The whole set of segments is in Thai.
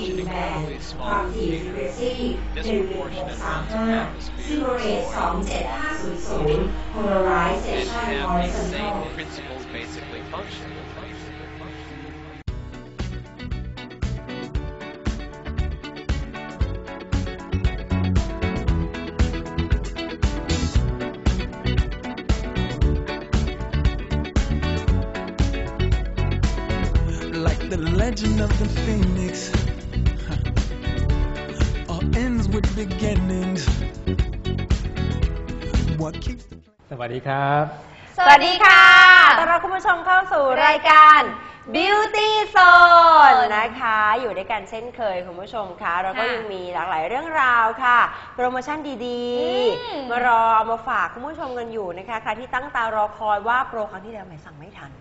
แบนด์ความถี่ฟรีเควนซี11635ซิโรเรต27500 Polarization Horizontal The legend of the phoenix all ends with beginnings. What keeps สวัสดีครับสวัสดีค่ะต้อนรับคุณผู้ชมเข้าสู่รายการ Beauty Zone นะคะอยู่ด้วยกันเช่นเคยคุณผู้ชมคะเราก็ยังมีหลากหลายเรื่องราวค่ะโปรโมชั่นดีๆมารอเอามาฝากคุณผู้ชมกันอยู่นะคะใครที่ตั้งตารอคอยว่าโปรครั้งที่แล้วสั่งไม่ทัน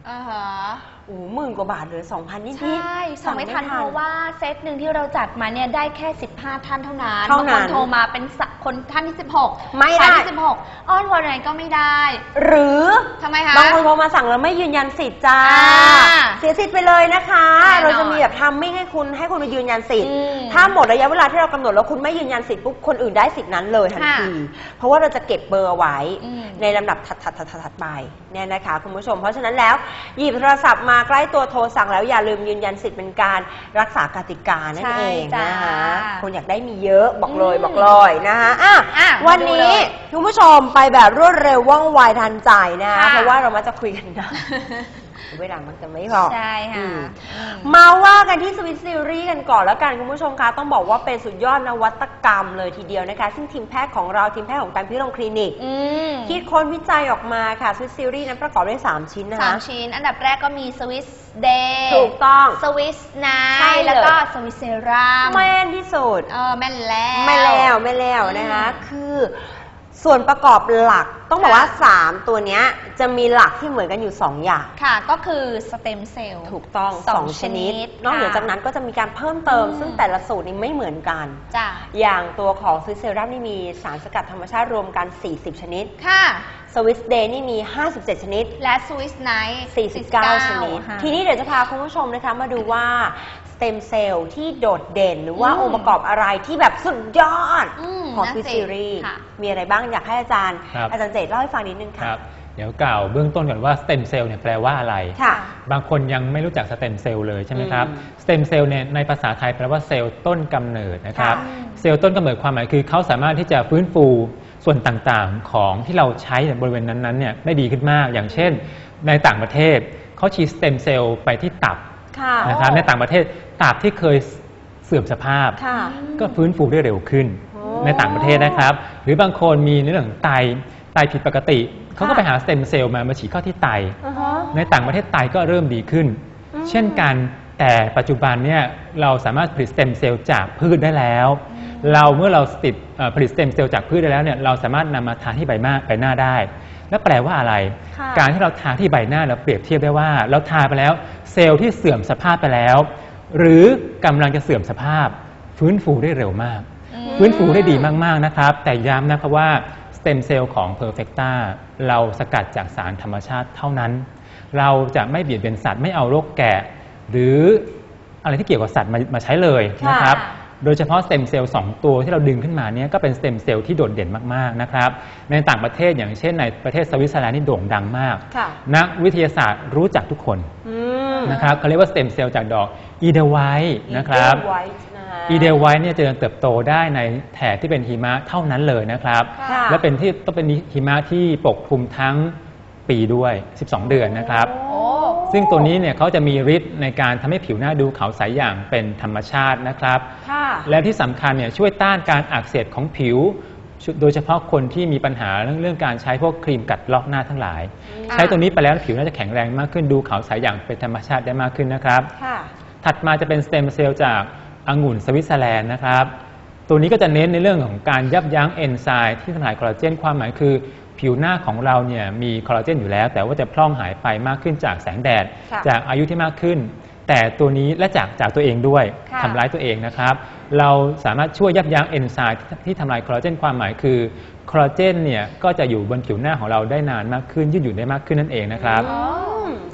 10,000 กว่าบาทเหลือ 2,000 นิดๆใช่สั่งไม่ทันเพราะว่าเซตหนึ่งที่เราจัดมาเนี่ยได้แค่15ท่านเท่านั้นบางคนโทรมาเป็นคนท่านที่16 ไม่ได้ที่16อ้อนวอนอะไรก็ไม่ได้หรือทำไมคะบางคนโทรมาสั่งแล้วไม่ยืนยันสิทธิ์จ้าเสียสิทธิ์ไปเลยนะคะเราจะมีแบบทำไม่ให้คุณไปยืนยันสิทธิ์ถ้าหมดระยะเวลาที่เรากำหนดแล้วคุณไม่ยืนยันสิทธิ์ปุ๊บคนอื่นได้สิทธิ์นั้นเลยทันทีเพราะว่าเราจะเก็บเบอร์ไว้ในลำดับถัดไปเนี่ยนะคะคุณผู้ชมเพราะฉะนั้นแล้วหยิบโทรศัพท์มาใกล้ตัวโทรสั่งแล้วอย่าลืมยืนยันสิทธิ์เป็นการรักษากติกานั่นเองนะคะคนอยากได้มีเยอะบอกเลยนะคะวันนี้คุณผู้ชมไปแบบรวดเร็วว่องไวทันใจนะคะเพราะว่าเรามาจะคุยกันนะเวลามันจะไม่พอใช่ค่ะมาว่ากันที่สวิตซีรีส์กันก่อนแล้วกันคุณผู้ชมคะต้องบอกว่าเป็นสุดยอดนวัตกรรมเลยทีเดียวนะคะซึ่งทีมแพทย์ของเราทีมแพทย์ของการพิษโรงคลินิกคิดค้นวิจัยออกมาค่ะสวิตซีรีส์นั้นประกอบด้วย3ชิ้นนะคะ 3ชิ้นอันดับแรกก็มีสวิสเดย์ถูกต้องสวิสไนท์แล้วก็สวิสเซรั่มแม่นที่สุดแม่นแล้วนะคะคือส่วนประกอบหลักต้องบอกว่า3ตัวนี้จะมีหลักที่เหมือนกันอยู่2อย่างค่ะก็คือสเต็มเซลล์ถูกต้อง2ชนิดนอกเหนือจากนั้นก็จะมีการเพิ่มเติมซึ่งแต่ละสูตรนี้ไม่เหมือนกันอย่างตัวของสวิสเซรั่มนี่มีสารสกัดธรรมชาติรวมกัน40ชนิดค่ะสวิสเดย์นี่มี57ชนิดและสวิสไนท์ 49ชนิดทีนี้เดี๋ยวจะพาคุณผู้ชมนะคะมาดูว่าสเต็มเซลล์ที่โดดเด่นหรือว่าองค์ประกอบอะไรที่แบบสุดยอดของสวิสซีรีส์มีอะไรบ้างอยากให้อาจารย์เจตเล่าให้ฟังนิดนึงค่ะเดี๋ยวกล่าวเบื้องต้นก่อนว่าสเต็มเซลล์เนี่ยแปลว่าอะไรบางคนยังไม่รู้จักสเต็มเซลล์เลยใช่ไหมครับสเต็มเซลล์เนี่ยในภาษาไทยแปลว่าเซลล์ต้นกำเนิดนะครับเซลล์ต้นกำเนิดความหมายคือเขาสามารถที่จะฟื้นฟูส่วนต่างๆของที่เราใช้ในบริเวณนั้นๆเนี่ยได้ดีขึ้นมากอย่างเช่นในต่างประเทศเขาฉีดสเต็มเซลล์ไปที่ตับนะครับในต่างประเทศตับที่เคยเสื่อมสภาพก็ฟื้นฟูได้เร็วขึ้นในต่างประเทศนะครับหรือบางคนมีในเรื่องของไตผิดปกติเขาก็ไปหาสเต็มเซลล์มาฉีดเข้าที่ไตในต่างประเทศไตก็เริ่มดีขึ้นเช่นกันแต่ปัจจุบันเนี่ยเราสามารถผลิตสเต็มเซลล์จากพืชได้แล้วเมื่อเราผลิตสเต็มเซลล์จากพืชได้แล้วเนี่ยเราสามารถนำมาทาที่ใบหน้าได้แล้วแปลว่าอะไรการที่เราทาที่ใบหน้าเราเปรียบเทียบได้ว่าเราทาไปแล้วเซลล์ที่เสื่อมสภาพไปแล้วหรือกำลังจะเสื่อมสภาพฟื้นฟูได้เร็วมากฟื้นฟูได้ดีมากๆนะครับแต่ย้ำนะครับว่าสเต็มเซลล์ของ Perfecta เราสกัดจากสารธรรมชาติเท่านั้นเราจะไม่เบียดเบียนสัตว์ไม่เอาโรคแกะหรืออะไรที่เกี่ยวกับสัตว์มาใช้เลยนะครับโดยเฉพาะสเต็มเซลล์2ตัวที่เราดึงขึ้นมาเนี่ยก็เป็นสเต็มเซลล์ที่โดดเด่นมากๆนะครับในต่างประเทศอย่างเช่นในประเทศสวิตเซอร์แลนด์นี่โด่งดังมากนักวิทยาศาสตร์รู้จักทุกคนนะครับเขาเรียกว่าสเต็มเซลล์จากดอกอีเดลไวท์นะครับอีเดลไวท์เนี่ยจะเติบโตได้ในแถบที่เป็นหิมะเท่านั้นเลยนะครับและต้องเป็นหิมะที่ปกคลุมทั้งปีด้วย12เดือนนะครับซึ่งตัวนี้เนี่ยเขาจะมีฤทธิ์ในการทำให้ผิวหน้าดูขาวใสอย่างเป็นธรรมชาตินะครับและที่สำคัญเนี่ยช่วยต้านการอักเสบของผิวโดยเฉพาะคนที่มีปัญหาเรื่องการใช้พวกครีมกัดลอกหน้าทั้งหลายใช้ตัวนี้ไปแล้วผิวน่าจะแข็งแรงมากขึ้นดูขาวใสอย่างเป็นธรรมชาติได้มากขึ้นนะครับถัดมาจะเป็นสเต็มเซลล์จากองุ่นสวิตเซอร์แลนด์นะครับตัวนี้ก็จะเน้นในเรื่องของการยับยั้งเอนไซม์ที่ทำลายคอลลาเจนความหมายคือผิวหน้าของเราเนี่ยมีคอลลาเจนอยู่แล้วแต่ว่าจะพร่องหายไปมากขึ้นจากแสงแดดจากอายุที่มากขึ้นแต่ตัวนี้และจากตัวเองด้วยทำร้ายตัวเองนะครับเราสามารถช่วยยับยั้งเอนไซม์ที่ทำลายคอลลาเจนความหมายคือคอลลาเจนเนี่ยก็จะอยู่บนผิวหน้าของเราได้นานมากขึ้นยืดหยุ่นได้มากขึ้นนั่นเองนะครับ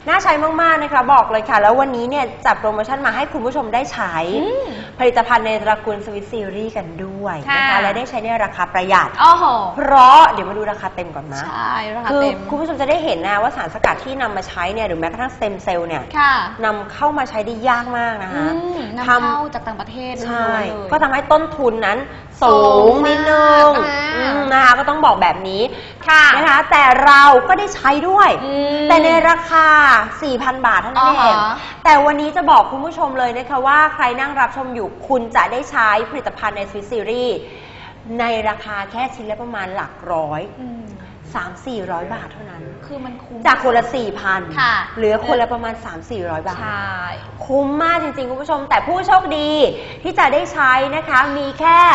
น่าใช้มากๆนะคะบอกเลยค่ะแล้ววันนี้เนี่ยจัดโปรโมชั่นมาให้คุณผู้ชมได้ใช้ผลิตภัณฑ์ในตระกูลสวิตซีรีส์กันด้วยนะคะและได้ใช้ในราคาประหยัดเพราะเดี๋ยวมาดูราคาเต็มก่อนนะใช่ราคาคือเต็มคุณผู้ชมจะได้เห็นนะว่าสารสกัดที่นำมาใช้เนี่ยหรือแม้กระทั่งสเต็มเซลล์เนี่ยนำเข้ามาใช้ได้ยากมากนะคะนำเข้าจากต่างประเทศใช่เลยก็ทำให้ต้นทุนนั้นสูงนิดนึงนะคะก็ต้องบอกแบบนี้นะคะแต่เราก็ได้ใช้ด้วยแต่ในราคา 4,000 บาทเท่านั้นเองแต่วันนี้จะบอกคุณผู้ชมเลยนะคะว่าใครนั่งรับชมอยู่คุณจะได้ใช้ผลิตภัณฑ์ในสวิตซีรีส์ในราคาแค่ชิ้นละประมาณหลักร้อย300-400 บาทเท่านั้นคือมันคุ้มจากคนละ 4,000 เหลือคนละประมาณ 300-400 บาทใช่คุ้มมากจริงๆคุณผู้ชมแต่ผู้โชคดีที่จะได้ใช้นะคะมีแค่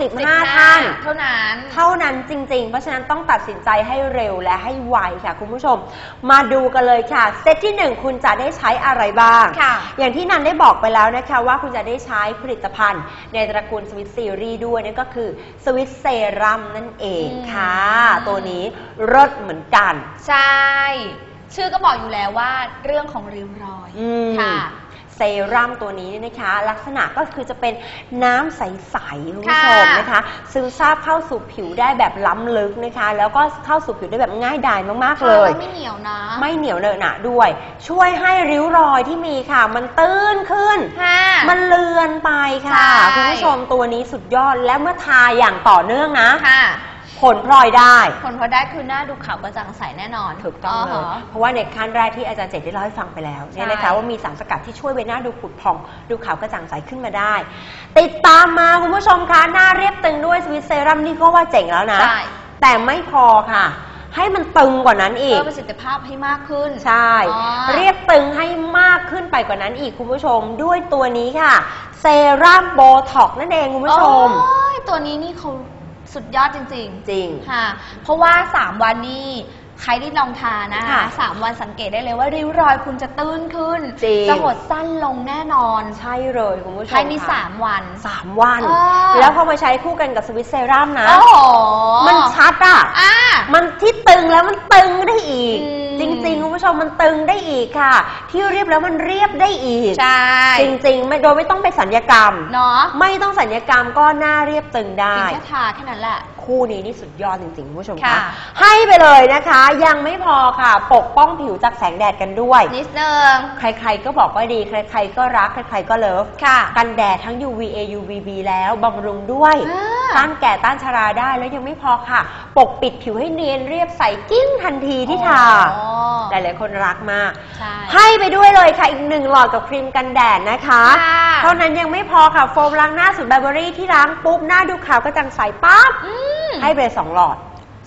15ท่านเท่านั้นจริงๆเพราะฉะนั้นต้องตัดสินใจให้เร็วและให้ไวค่ะคุณผู้ชมมาดูกันเลยค่ะเซตที่1คุณจะได้ใช้อะไรบ้างอย่างที่นันได้บอกไปแล้วนะคะว่าคุณจะได้ใช้ผลิตภัณฑ์ในตระกูลสวิตซีรีส์ด้วยนั่นก็คือสวิตเซรั่มนั่นเองค่ะตัวนี้รสเหมือนกันใช่ชื่อก็บอกอยู่แล้วว่าเรื่องของริ้วรอยค่ะเซรั่มตัวนี้นะคะลักษณะก็คือจะเป็นน้ำใสๆคุณผู้ชมนะคะซึมซาบเข้าสู่ผิวได้แบบล้ำลึกนะคะแล้วก็เข้าสู่ผิวได้แบบง่ายดายมากๆเลยไม่เหนียวนะไม่เหนียวเนอะหนะด้วยช่วยให้ริ้วรอยที่มีค่ะมันตื้นขึ้นมันเลือนไปค่ะคุณผู้ชมตัวนี้สุดยอดและเมื่อทาอย่างต่อเนื่องนะผลพลอยได้คือหน้าดูขาวกระจ่างใสแน่นอนถูกต้องเลยเพราะว่าในขั้นแรกที่อาจารย์เจตได้เล่าให้ฟังไปแล้วเนี่ยนะคะว่ามีสารสกัดที่ช่วยใบหน้าดูผุดผ่องดูขาวกระจ่างใสขึ้นมาได้ติดตามมาคุณผู้ชมคะหน้าเรียบตึงด้วยสวิตเซรั่มนี่ก็ว่าเจ๋งแล้วนะแต่ไม่พอค่ะให้มันตึงกว่านั้นอีกเพิ่มประสิทธิภาพให้มากขึ้นใช่เรียบตึงให้มากขึ้นไปกว่านั้นอีกคุณผู้ชมด้วยตัวนี้ค่ะเซรั่มโบท็อกซ์นั่นเองคุณผู้ชมตัวนี้นี่เขาสุดยอดจริงจริงค่ะเพราะว่า3วันนี้ใครที่ลองทานนะคะ3วันสังเกตได้เลยว่าริ้วรอยคุณจะตื้นขึ้นจะหดสั้นลงแน่นอนใช่เลยคุณผู้ชมภายใน3วันแล้วพอมาใช้คู่กันกับสวิตเซรั่มนะมันชัดอ่ะมันที่ตึงแล้วมันตึงได้อีกจริงๆคุณผู้ชมมันตึงได้อีกค่ะที่เรียบแล้วมันเรียบได้อีกใช่จริงๆไม่โดยไม่ต้องไปสัญญกรรมเนาะไม่ต้องสัญญกรรมก็หน้าเรียบตึงได้แค่ทาแค่นั้นแหละคู่นี้นี่สุดยอดจริงๆคุณผู้ชมคะให้ไปเลยนะคะยังไม่พอค่ะปกป้องผิวจากแสงแดดกันด้วยนิดนึงใครๆก็บอกว่าดีใครๆก็รักใครๆก็เลิฟกันแดดทั้ง UVA UVB แล้วบำรุงด้วยต้านแก่ต้านชราได้แล้วยังไม่พอค่ะปกปิดผิวให้เนียนเรียบใสกิ้งทันทีที่ทาหลายๆคนรักมากให้ไปด้วยเลยค่ะอีก1หลอดกับครีมกันแดดนะคะเท่านั้นยังไม่พอค่ะโฟมล้างหน้าสูตรไบเบอรี่ที่ล้างปุ๊บหน้าดูขาวกระจ่างใสปั๊บให้ไป2หลอด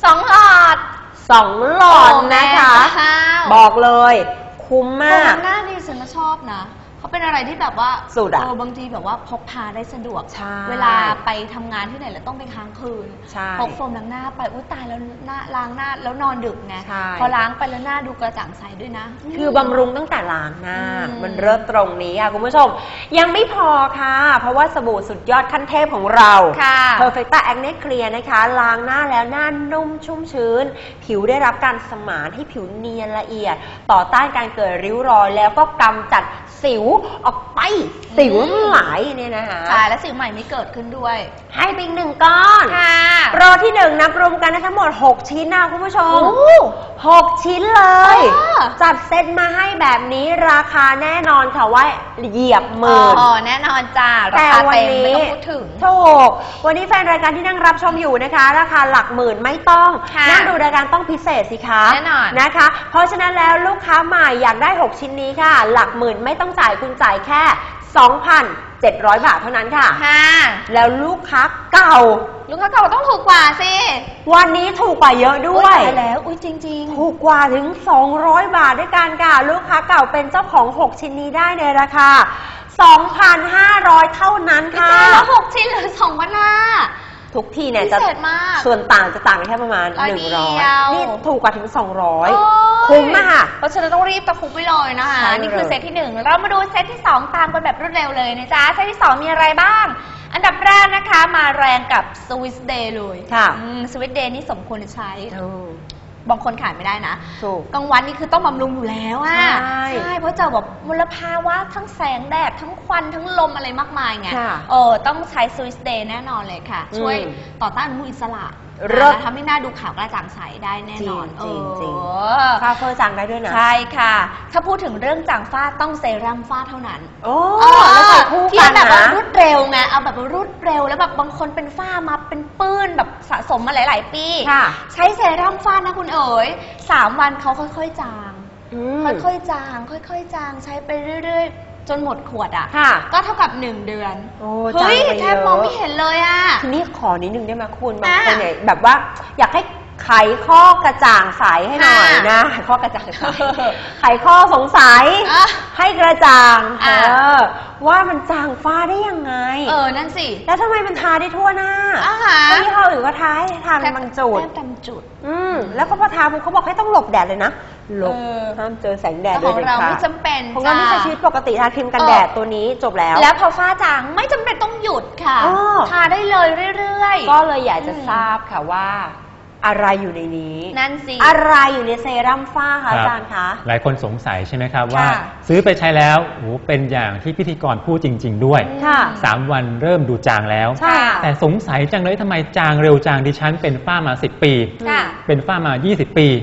2 หลอดนะคะบอกเลยคุ้มมากหน้าดีฉันชอบนะเขาเป็นอะไรที่แบบว่าสุดบางทีแบบว่าพกพาได้สะดวกเวลาไปทำงานที่ไหนแล้วต้องไปค้างคืนพกโฟมล้างหน้าไปอุ้ยตายแล้วหน้าล้างหน้าแล้วนอนดึกไงพอล้างไปแล้วหน้าดูกระจ่างใสด้วยนะคือบำรุงตั้งแต่ล้างหน้ามันเริ่มตรงนี้ค่ะคุณผู้ชมยังไม่พอค่ะเพราะว่าสบู่สุดยอดขั้นเทพของเรา Perfecta Acne Clear นะคะล้างหน้าแล้วหน้านุ่มชุ่มชื้นผิวได้รับการสมานให้ผิวเนียนละเอียดต่อต้านการเกิดริ้วรอยแล้วก็กำจัดสิวออกไปสิวหลายเนี่ยนะคะใช่และสิวใหม่ไม่เกิดขึ้นด้วยให้ไปอีก1 ก้อนโปรที่1นับรวมกันทั้งหมด6ชิ้นนะคุณผู้ชม6ชิ้นเลยจัดเซตมาให้แบบนี้ราคาแน่นอนค่ะว่าเหยียบหมื่นแน่นอนจ้าแต่วันนี้ถูกวันนี้แฟนรายการที่นั่งรับชมอยู่นะคะราคาหลักหมื่นไม่ต้องนั่งดูรายการต้องพิเศษสิคะแน่นอนนะคะเพราะฉะนั้นแล้วลูกค้าใหม่อยากได้6ชิ้นนี้ค่ะหลักหมื่นไม่ต้องจ่ายคุณจ่ายแค่ 2,700 บาทเท่านั้นค่ะแล้วลูกค้าเก่าต้องถูกกว่าสิวันนี้ถูกกว่าเยอะด้วยแล้วอุ้ยจริงๆถูกกว่าถึง200 บาทด้วยกันค่ะลูกค้าเก่าเป็นเจ้าของ6ชิ้นนี้ได้ในราคา 2,500 เท่านั้นค่ะแล้ว6ชิ้นเหลือ2,500 ทุกทีเนี่ยจะส่วนต่างจะต่างแค่ประมาณ100นี่ถูกกว่าถึง200คุ้มมากเพราะฉะนั้นต้องรีบตะคุบไปเลยนะคะนี่คือเซตที่1เรามาดูเซตที่2ตามกันแบบรวดเร็วเลยนะจ๊ะเซตที่2มีอะไรบ้างอันดับแรกนะคะมาแรงกับสวิสเดย์เลยค่ะสวิสเดย์นี่สมควรจะใช้บางคนขาดไม่ได้นะกลางวันนี่คือต้องบำรุงอยู่แล้วอ่ะใช่เพราะเจอแบบมลภาวะทั้งแสงแดดทั้งควันทั้งลมอะไรมากมายไงต้องใช้สวิสเดย์แน่นอนเลยค่ะช่วยต่อต้านอนุมูลอิสระทำให้หน้าดูขาวกระจ่างใสได้แน่นอนจริงฝ้าเฟอร์จางได้ด้วยนะใช่ค่ะถ้าพูดถึงเรื่องจางฝ้าต้องเซรั่มฝ้าเท่านั้นแล้วใส่คู่กันนะที่แบบว่ารวดเร็วไงเอาแบบรวดเร็วแล้วแบบบางคนเป็นฝ้ามาเป็นปื้นแบบสะสมมาหลายๆปีใช้เซรั่มฝ้านะคุณเอ๋ย3 วันเขาค่อยๆจางค่อยๆจางค่อยๆจางใช้ไปเรื่อยๆจนหมดขวดอ่ะก็เท่ากับ1 เดือนเฮ้ยแทบมองไม่เห็นเลยอ่ะทีนี้ขอนิดนึงได้ไหมคุณบางคนเนี่ยแบบว่าอยากให้ไขข้อกระจ่างใสให้หน่อยนะไขข้อกระจ่างใสไขข้อสงสัยให้กระจ่างว่ามันจางฝ้าได้ยังไงนั่นสิแล้วทำไมมันทาได้ทั่วหน้าที่เขาอื่นก็ทาให้ทาเป็นบางจุดแล้วก็พอทาเขาบอกให้ต้องหลบแดดเลยนะหลบห้ามเจอแสงแดดของเราไม่จำเป็นของเราไม่ใช้ชีวิตปกติทาครีมกันแดดตัวนี้จบแล้วแล้วพอฝ้าจางไม่จำเป็นต้องหยุดค่ะทาได้เลยเรื่อยๆก็เลยอยากจะทราบค่ะว่าอะไรอยู่ในนี้นั่นสิอะไรอยู่ในเซรั่มฝ้าคะอาจารย์คะหลายคนสงสัยใช่ไหมครับว่าซื้อไปใช้แล้วเป็นอย่างที่พิธีกรพูดจริงๆด้วย3 วันเริ่มดูจางแล้วแต่สงสัยจังเลยทำไมจางเร็วจังดิฉันเป็นฝ้ามา10 ปีเป็นฝ้ามา20 ปี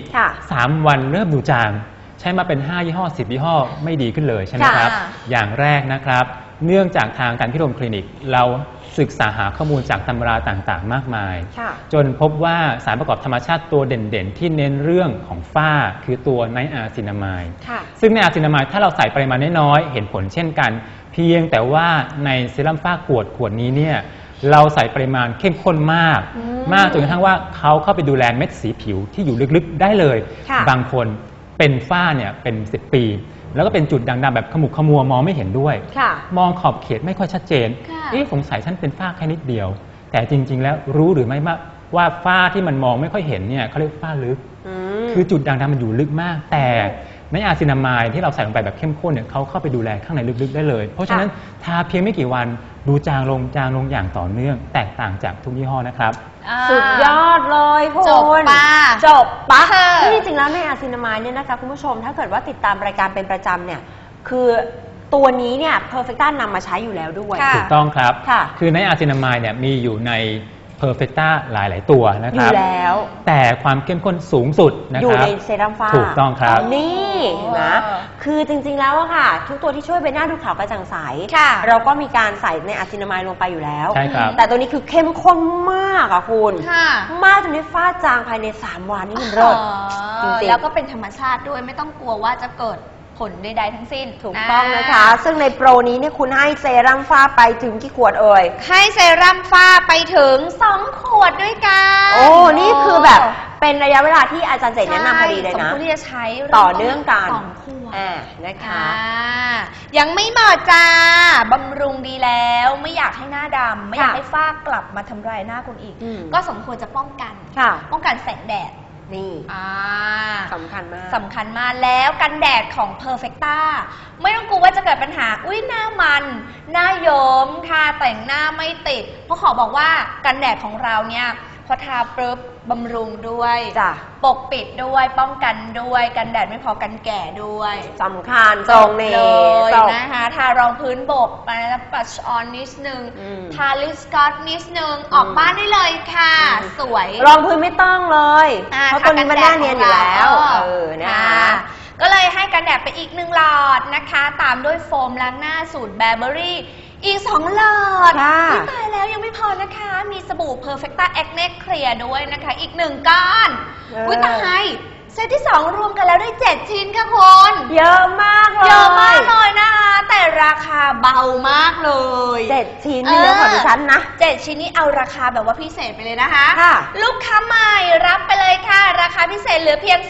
3 วันเริ่มดูจางใช้มาเป็น5 ยี่ห้อ10 ยี่ห้อไม่ดีขึ้นเลยใช่ไหมครับอย่างแรกนะครับเนื่องจากทางการพิรมคลินิกเราศึกษาหาข้อมูลจากตำราต่างๆมากมายจนพบว่าสารประกอบธรรมชาติตัวเด่นๆที่เน้นเรื่องของฝ้าคือตัวไนอาซินามายซึ่งไนอาซินามายถ้าเราใส่ปริมาณน้อยๆเห็นผลเช่นกันเพียงแต่ว่าในเซรั่มฝ้าขวดนี้เนี่ยเราใส่ปริมาณเข้มข้นมากจนกระทั่งว่าเขาเข้าไปดูแลเม็ดสีผิวที่อยู่ลึกๆได้เลยบางคนเป็นฝ้าเนี่ยเป็น10 ปีแล้วก็เป็นจุดด่างๆแบบขมุกขมัวมองไม่เห็นด้วยมองขอบเขตไม่ค่อยชัดเจนสงสัยฉันเป็นฝ้าแค่นิดเดียวแต่จริงๆแล้วรู้หรือไม่ว่าฝ้าที่มันมองไม่ค่อยเห็นเนี่ยเขาเรียกฝ้าลึกคือจุดด่างๆมันอยู่ลึกมากแต่ในอาซินามายที่เราใส่ลงไปแบบเข้มข้นเนี่ยเขาเข้าไปดูแลข้างในลึกๆได้เลยเพราะฉะนั้นทาเพียงไม่กี่วันดูจางลงอย่างต่อเนื่องแตกต่างจากทุกยี่ห้อนะครับสุดยอดเลยคุณจบปะที่จริงแล้วในอาซินามายเนี่ยนะคะคุณผู้ชมถ้าเกิดว่าติดตามรายการเป็นประจำเนี่ยคือตัวนี้เนี่ยเพอร์เฟคต้านำมาใช้อยู่แล้วด้วยถูกต้องครับคือในอาซินามายเนี่ยมีอยู่ในเพอร์เฟคต้าหลายตัวนะครับอยู่แล้วแต่ความเข้มข้นสูงสุดนะครับอยู่ในเซรั่มฝ้าถูกต้องครับนี่นะคือจริงๆแล้วอะค่ะทุกตัวที่ช่วยใบหน้าดูขาวกระจ่างใสเราก็มีการใส่ในอาซินามายลงไปอยู่แล้วใช่ครับแต่ตัวนี้คือเข้มข้นมากอะคุณมากจนได้ฝ้าจางภายใน3 วันนี่มันเลิศจริงๆแล้วก็เป็นธรรมชาติด้วยไม่ต้องกลัวว่าจะเกิดผลใดๆทั้งสิ้นถูกต้องนะคะซึ่งในโปรนี้เนี่ยคุณให้เซรั่มฝ้าไปถึงกี่ขวดเอ่ยให้เซรั่มฝ้าไปถึง2 ขวดด้วยกันนี่คือแบบเป็นระยะเวลาที่อาจารย์เจนแนะนำพอดีเลยนะสมควรที่จะใช้ต่อเนื่องกัน 2 ขวดนะคะยังไม่หมดจ้าบำรุงดีแล้วไม่อยากให้หน้าดำไม่อยากให้ฝ้ากลับมาทำลายหน้าคุณอีกก็สมควรจะป้องกันแสงแดดนี่สำคัญมากแล้วกันแดดของ Perfecta ไม่ต้องกลัวว่าจะเกิดปัญหาหน้ามันหน้าโยมทาแต่งหน้าไม่ติดเพราะขอบอกว่ากันแดดของเราเนี่ยพอทาปุ๊บบำรุงด้วยปกปิดด้วยป้องกันด้วยกันแดดไม่พอกันแก่ด้วยสำคัญตรงนี้เลยนะคะทารองพื้นบกไปแล้วปัชออนนิดนึงทาลิปสกอตนิดนึงออกบ้านได้เลยค่ะสวยรองพื้นไม่ต้องเลยเพราะตัวนี้มันหน้าเนียนอยู่แล้วนะคะก็เลยให้กันแดดไปอีก1 หลอดนะคะตามด้วยโฟมล้างหน้าสูตรแบร์เบอรี่อีก2 หลอดตายแล้วยังไม่พอนะคะมีสบู่ Perfecta Acne Clear ด้วยนะคะอีก1 ก้อนตายเซตที่2รวมกันแล้วได้7 ชิ้นค่ะคุณเยอะมากเลยนะคะแต่ราคาเบามากเลย 7 ชิ้นนี่เลยของดิฉันนะ 7 ชิ้นนี้เอาราคาแบบว่าพิเศษไปเลยนะคะลูกค้าใหม่รับไปเลยค่ะราคาพิเศษเหลือเพียง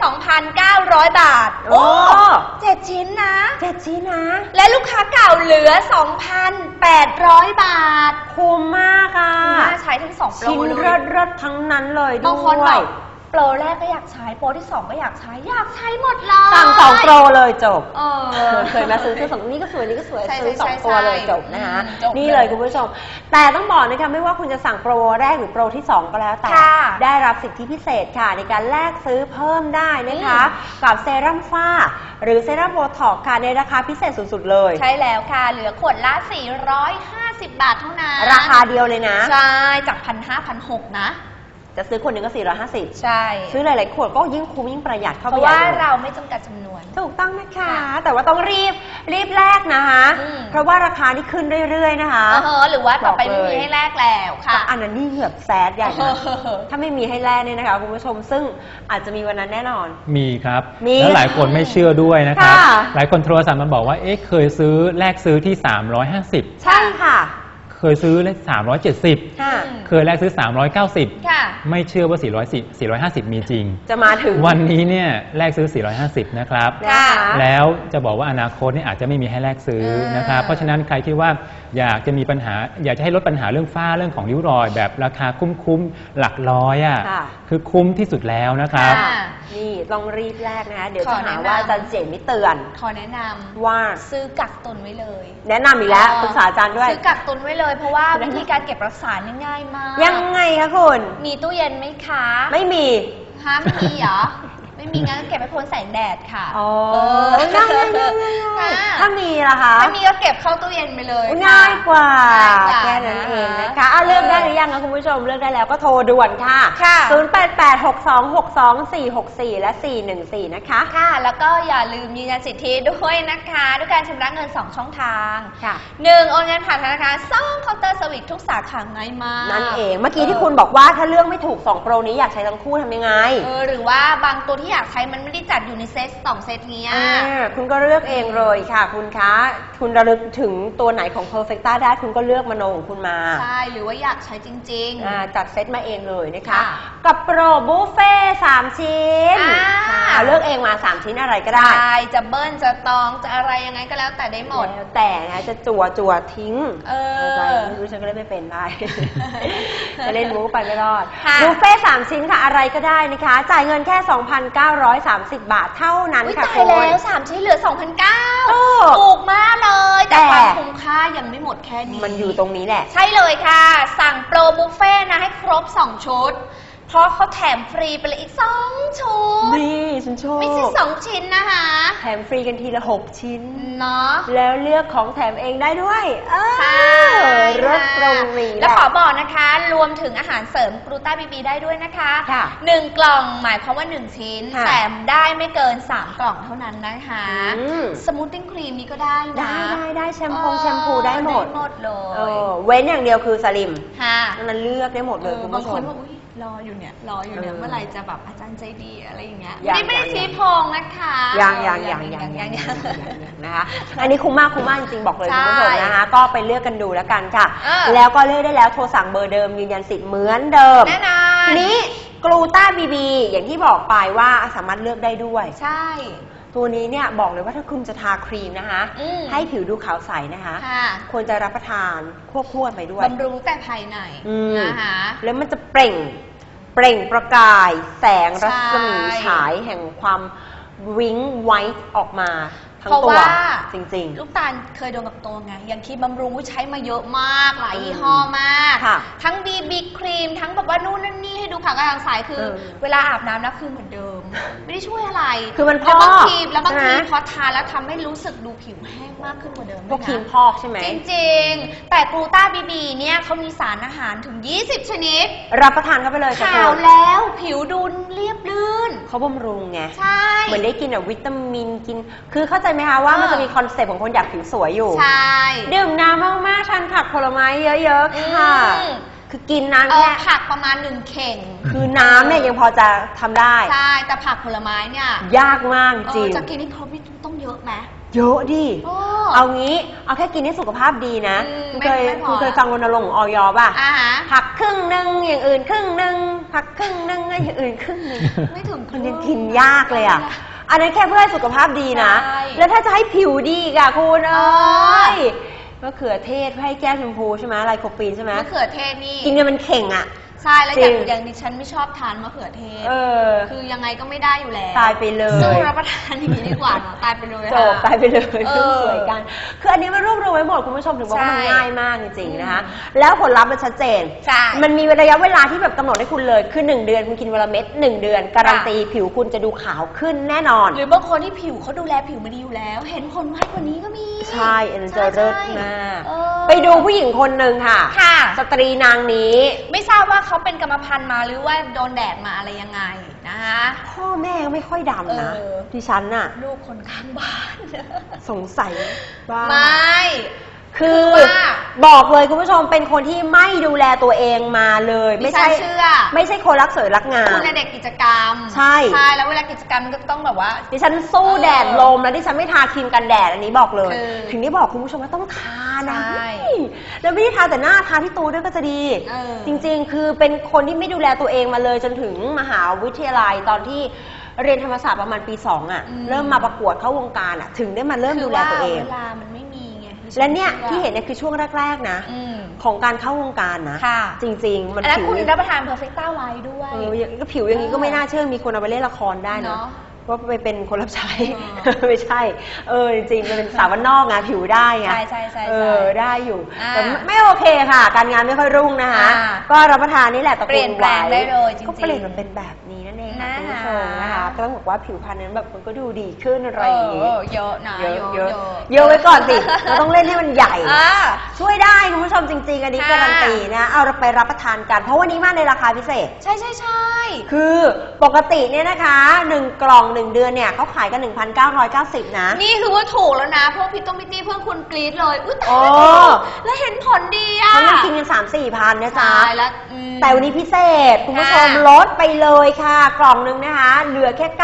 2,900 บาท7 ชิ้นนะและลูกค้าเก่าเหลือ 2,800 บาทคุ้มมากน่าใช้ทั้ง2โปรเลยชิ้นเลิศทั้งนั้นเลยด้วยบางคนบอกโปรแรกก็อยากใช้โปรที่2ก็อยากใช้หมดเลยสั่ง2โปรเลยจบเคยมาซื้อสองนี่ก็สวยนี่ก็สวยใช่ซื้อใช่ 2ตัวเลยจบนะคะจบนี่เลยคุณผู้ชมแต่ต้องบอกนะคะไม่ว่าคุณจะสั่งโปรแรกหรือโปรที่2ก็แล้วแต่ค่ะได้รับสิทธิพิเศษค่ะในการแลกซื้อเพิ่มได้นะคะกับเซรั่มฝ้าหรือเซรั่มโบท็อกซ์ค่ะในราคาพิเศษสุดๆเลยใช่แล้วค่ะเหลือขวดละ450 บาทเท่านั้นราคาเดียวเลยนะใช่จาก 1,500 1,600 นะจะซื้อคนหนึ่งก็450 ใช่ซื้อหลายๆขวดก็ยิ่งคุ้มยิ่งประหยัดเข้าเพไปราะใหญ่ว่าเลยเราไม่จำกัดจำนวนถูกต้องนะคะค่ะแต่ว่าต้องรีบแลกนะคะ เพราะว่าราคานี่ขึ้นเรื่อยๆนะคะหรือว่าต่อไปบอกเลยไม่มีให้แลกแล้วค่ะอันนั้นนี่เหงือบแซดใหญ่นะถ้าไม่มีให้แลกเนี่ยนะคะคุณผู้ชมซึ่งอาจจะมีวันนั้นแน่นอนมีครับมีแล้วหลายคนไม่เชื่อด้วยนะครับค่ะหลายคนโทรศัพท์มาบอกว่าเอ๊ะเคยซื้อแลกซื้อที่350 ใช่ค่ะเคยซื้อ370 ค่ะเคยแลกซื้อ390 ค่ะไม่เชื่อว่า450มีจริงจะมาถึงวันนี้เนี่ยแลกซื้อ450นะครับนะคะแล้วจะบอกว่าอนาคตเนี่ยอาจจะไม่มีให้แลกซื้อนะครับ เพราะฉะนั้นใครที่ว่าอยากจะมีปัญหา อยากจะให้ลดปัญหาเรื่องฝ้าเรื่องของริ้วรอยแบบราคาคุ้มๆหลักร้อยอ่ะค่ะคือคุ้มที่สุดแล้วนะครับค่ะนี่ต้องรีบแลกนะคะเดี๋ยวขจะอหาแนะนำว่าอาจารย์เจมไม่เตือนขอแนะนำว่าซื้อกักตุนไว้เลยแนะนำอีกแล้วปรึกษาอาจารย์ด้วยซื้อกักตุนไว้เลย เพราะว่าวิธีการเก็บรักษาเนี่ยง่ายมากยังไงคะคุณมีตู้เย็นไหมคะไม่มีฮะไม่มีเหรอ ไม่มีงั้นก็เก็บไปพ้นแสงแดดค่ะอ๋อง่ายง่ายถ้ามีล่ะคะถ้ามีก็เก็บเข้าตู้เย็นไปเลยค่ะง่ายกว่าง่ายกว่าแค่นั้นเองนะคะเลือกได้หรือยังคะคุณผู้ชมเลือกได้แล้วก็โทรด่วนค่ะค่ะ 0886262464 และ 414 นะคะค่ะ แล้วก็อย่าลืมยืนยันสิทธิด้วยนะคะด้วยการชำระเงิน 2 ช่องทางค่ะ 1 โอนเงินผ่านธนาคาร2เคาน์เตอร์สวิตทุกสาขาง่ายมากนั่นเองเมื่อกี้ที่คุณบอกว่าถ้าเลือกไม่ถูก2โปรนี้อยากใช้ทั้งคู่ทำยังไงหรือว่าบางตัวที่อยากใช้มันไม่ได้จัดอยู่ในเซต2เซตเนี้ยคุณก็เลือกเองเลยค่ะคุณคะ คุณระลึกถึงตัวไหนของ Perfecta ได้คุณก็เลือกมโนของคุณมาใช่ หรือว่าอยากใช้จริงๆจัดเซตมาเองเลยนะคะค่ะกับโปรบุฟเฟ่3ชิ้นเลือกเองมา3ชิ้นอะไรก็ได้ใช่จะเบิ้ลจะตองจะอะไรยังไงก็แล้วแต่ได้หมดแล้วแต่นะจะจั่วทิ้ง อะไรไม่รู้ฉันก็เล่นไม่เป็นได้ จะเล่นมูฟไปไม่รอดค่ะบุฟเฟ่3ชิ้นค่ะอะไรก็ได้นะคะ จ่ายเงินแค่ 2,930 บาทเท่านั้นอุ๊ยค่ะตายคุณแล้ว3ชิ้นเหลือ 2,900 โอ้ถูกมากเลย แต่แต่ความคุ้มค่ายังไม่หมดแค่นี้มันอยู่ตรงนี้แหละใช่เลยค่ะ สั่งโปรบุฟเฟ่ต์นะให้ครบ 2 ชุด เพราะเขาแถมฟรีไปเลยอีก 2 ชุดนี่ฉันชอบไม่ใช่2 ชิ้นนะคะแถมฟรีกันทีละ6ชิ้นเนาะแล้วเลือกของแถมเองได้ด้วยใช่รถตรงนี้แล้วขอบอกนะคะ รวมถึงอาหารเสริมกลูต้าบีบีได้ด้วยนะคะค่ะ 1 กล่องหมายความว่า 1 ชิ้นค่ะแต่ได้ไม่เกิน 3 กล่องเท่านั้นนะคะอืมสมูทติ้งครีมนี้ก็ได้นะได้แชมพูได้หมดได้หมดเลเอย เว้นอย่างเดียวคือสลิมค่ะนั้นเลือกได้หมดเลยคุณบางผู้ชคนมบอกอุ๊ยรออยู่เนี่ยเมื่อไหร่จะแบบอาจารย์ใจดีอะไรอย่างเงี้ยยังไม่ได้ยังชี้โพงนะคะยังนะคะ อันนี้คุ้มมากจริงๆบอกเลยคุณผู้ชมนะคะ ก็ไปเลือกกันดูแล้วกันค่ะ แล้วก็เลือกได้แล้วโทรสั่งเบอร์เดิมยืนยันสิทธิ์เหมือนเดิมแน่นอนทีนี้กลูต้าบีบีอย่างที่บอกไปว่าสามารถเลือกได้ด้วยใช่ตัวนี้เนี่ยบอกเลยว่าถ้าคุณจะทาครีมนะคะ ให้ผิวดูขาวใสนะคะค่ะควรจะรับประทานควบคู่กันไปด้วยบำรุงแต่ภายในนะคะแล้วมันจะเปล่งประกาย แสงรัศมีใช่ฉายแห่งความวิ้งไวท์ออกมาทั้งเพราะตัวว่าจริงลูกตาลเคยโดนกับตัวไง อย่างครีมบำรุงใช้มาเยอะมากหลายยี่ห้อมากค่ะทั้งบีบีครีมทั้งแบบว่านู่นนั่นนี่ให้ดูขาวกระจ่างใสคือ เวลาอาบน้ำนะคือเหมือนเดิม ไม่ได้ช่วยอะไรคือมันพแล้วอกบางทีแล้วบางใช่ทีไหมพอทาแล้วทำให้รู้สึกดูผิวแห้งมากขึ้นกว่าเดิมพวกด้วยนะครีมพอกใช่ไหมจริงๆ แต่กลูต้าบีบีเนี่ยเขามีสารอาหารถึง 20 ชนิดรับประทานเข้าไปเลยค่ะขาวคุณแล้วผิวดูเรียบลื่นเขาบำรุงไงใช่เหมือนได้กินแบบวิตามินกิน คือเข้าใจไหมคะว่ามันจะมีคอนเซ็ปต์ของคนอยากผิวสวยอยู่ใช่ดื่มน้ำมากๆทานผักผลไม้เยอะๆค่ะ คือกินน้ำแค่ผักประมาณ1 เข่งคือน้ำเนี่ยยังพอจะทำได้ใช่ แต่ผักผลไม้เนี่ยยากมากจริงจะกินให้ครบนี่ต้องเยอะไหมเยอะดิโอ้เอางี้เอาแค่กินให้สุขภาพดีนะ คุณเคยไม่พอคุณเคยฟังรณรงค์ของออยป่ะอ่าฮะผักครึ่งหนึ่งอย่างอื่นครึ่งหนึ่งผักครึ่งหนึ่งอย่างอื่นครึ่งหนึ่งไม่ถึงคนยังกินยากเลยอ่ะ อันนั้นแค่เพื่อให้สุขภาพดีนะใช่แล้วถ้าจะให้ผิวดีอีกอะคุณเอ้ยมะเขือเทศให้แก้มชมพูใช่ไหมไลโคปีนใช่ไหมมะเขือเทศนี่กินกันเป็นเข่งอะใช่แล้วอย่างดิฉันไม่ชอบทานมะเขือเทศคือยังไงก็ไม่ได้อยู่แล้วตายไปเลยสู้รับประทานอย่างนี้ดีกว่าเนาะตายไปเลยจบตายไปเลยสวยกันคืออันนี้มันรวบรวมไว้หมดคุณผู้ชมถึงบอกว่ามันง่ายมากจริงๆนะคะแล้วผลลัพธ์มันชัดเจนมันมีระยะเวลาที่แบบกำหนดให้คุณเลยคือ1 เดือนคุณกินวันละเม็ด1 เดือนการันตีผิวคุณจะดูขาวขึ้นแน่นอนหรือบางคนที่ผิวเขาดูแลผิวมาดีอยู่แล้วเห็นผลไวกว่านี้ก็มีใช่เอ็นจะเลิศมากไปดูผู้หญิงคนหนึ่งค่ะสตรีนางนี้ไม่ทราบว่าเขาเป็นกรรมพันธุ์มาหรือว่าโดนแดดมาอะไรยังไงนะคะพ่อแม่ก็ไม่ค่อยดำนะดิฉันน่ะลูกคนข้างบ้านสงสัยว่าไม่คือบอกเลยคุณผู้ชมเป็นคนที่ไม่ดูแลตัวเองมาเลยไม่ใช่คนรักสวยรักงามคุณเด็กกิจกรรมใช่แล้วเวลากิจกรรมก็ต้องแบบว่าดิฉันสู้แดดลมแล้วดิฉันไม่ทาครีมกันแดดอันนี้บอกเลยถึงได้บอกคุณผู้ชมว่าต้องทานะแล้วไม่ได้ทาแต่หน้าทาที่ตัวด้วยก็จะดีจริงๆคือเป็นคนที่ไม่ดูแลตัวเองมาเลยจนถึงมหาวิทยาลัยตอนที่เรียนธรรมศาสตร์ประมาณปี2อ่ะเริ่มมาประกวดเข้าวงการอ่ะถึงได้มาเริ่มดูแลตัวเองเวลามันไม่มีและเนี่ยที่เห็นเนี่ยคือช่วงแรกๆนะของการเข้าวงการนะจริงๆมันแล้วคุณรับประทาน Perfecta White ด้วยก็ผิวอย่างนี้ก็ไม่น่าเชื่อมีคนเอาไปเล่นละครได้เนาะว่าไปเป็นคนรับใช้ไม่ใช่จริงๆมันเป็นสาวบ้านนอกไงผิวได้ไงใช่ได้อยู่แต่ไม่โอเคค่ะการงานไม่ค่อยรุ่งนะคะก็รับประทานนี่แหละตะเปลี่ยนแปลงได้เลยจริงๆก็เปลี่ยนมันเป็นแบบนี้นั่นเองค่ะคุณผู้ชมนะคะต้องบอกว่าผิวพรรณนั้นแบบมันก็ดูดีขึ้นอะไรอย่างนี้เยอะนะเยอะไว้ก่อนสิเราต้องเล่นให้มันใหญ่ช่วยได้คุณผู้ชมจริงๆอันนี้การันตีนะเอาเราไปรับประทานกันเพราะวันนี้มาในราคาพิเศษใช่คือปกติเนี่ยนะคะ1 กล่อง1 เดือนเนี่ยเขาขายกัน 1,990 นะนี่คือว่าถูกแล้วนะพวกพี่ต้มพี่ตี้เพื่อนคุณกรี๊ดเลยอุ๊ยตายแล้วเห็นผลดีอ่ะเขากินกัน 3-4 พันนะจ๊ะแต่วันนี้พิเศษคุณผู้ชมลดไปเลยค่ะกล่องนึงนะคะเหลือแค่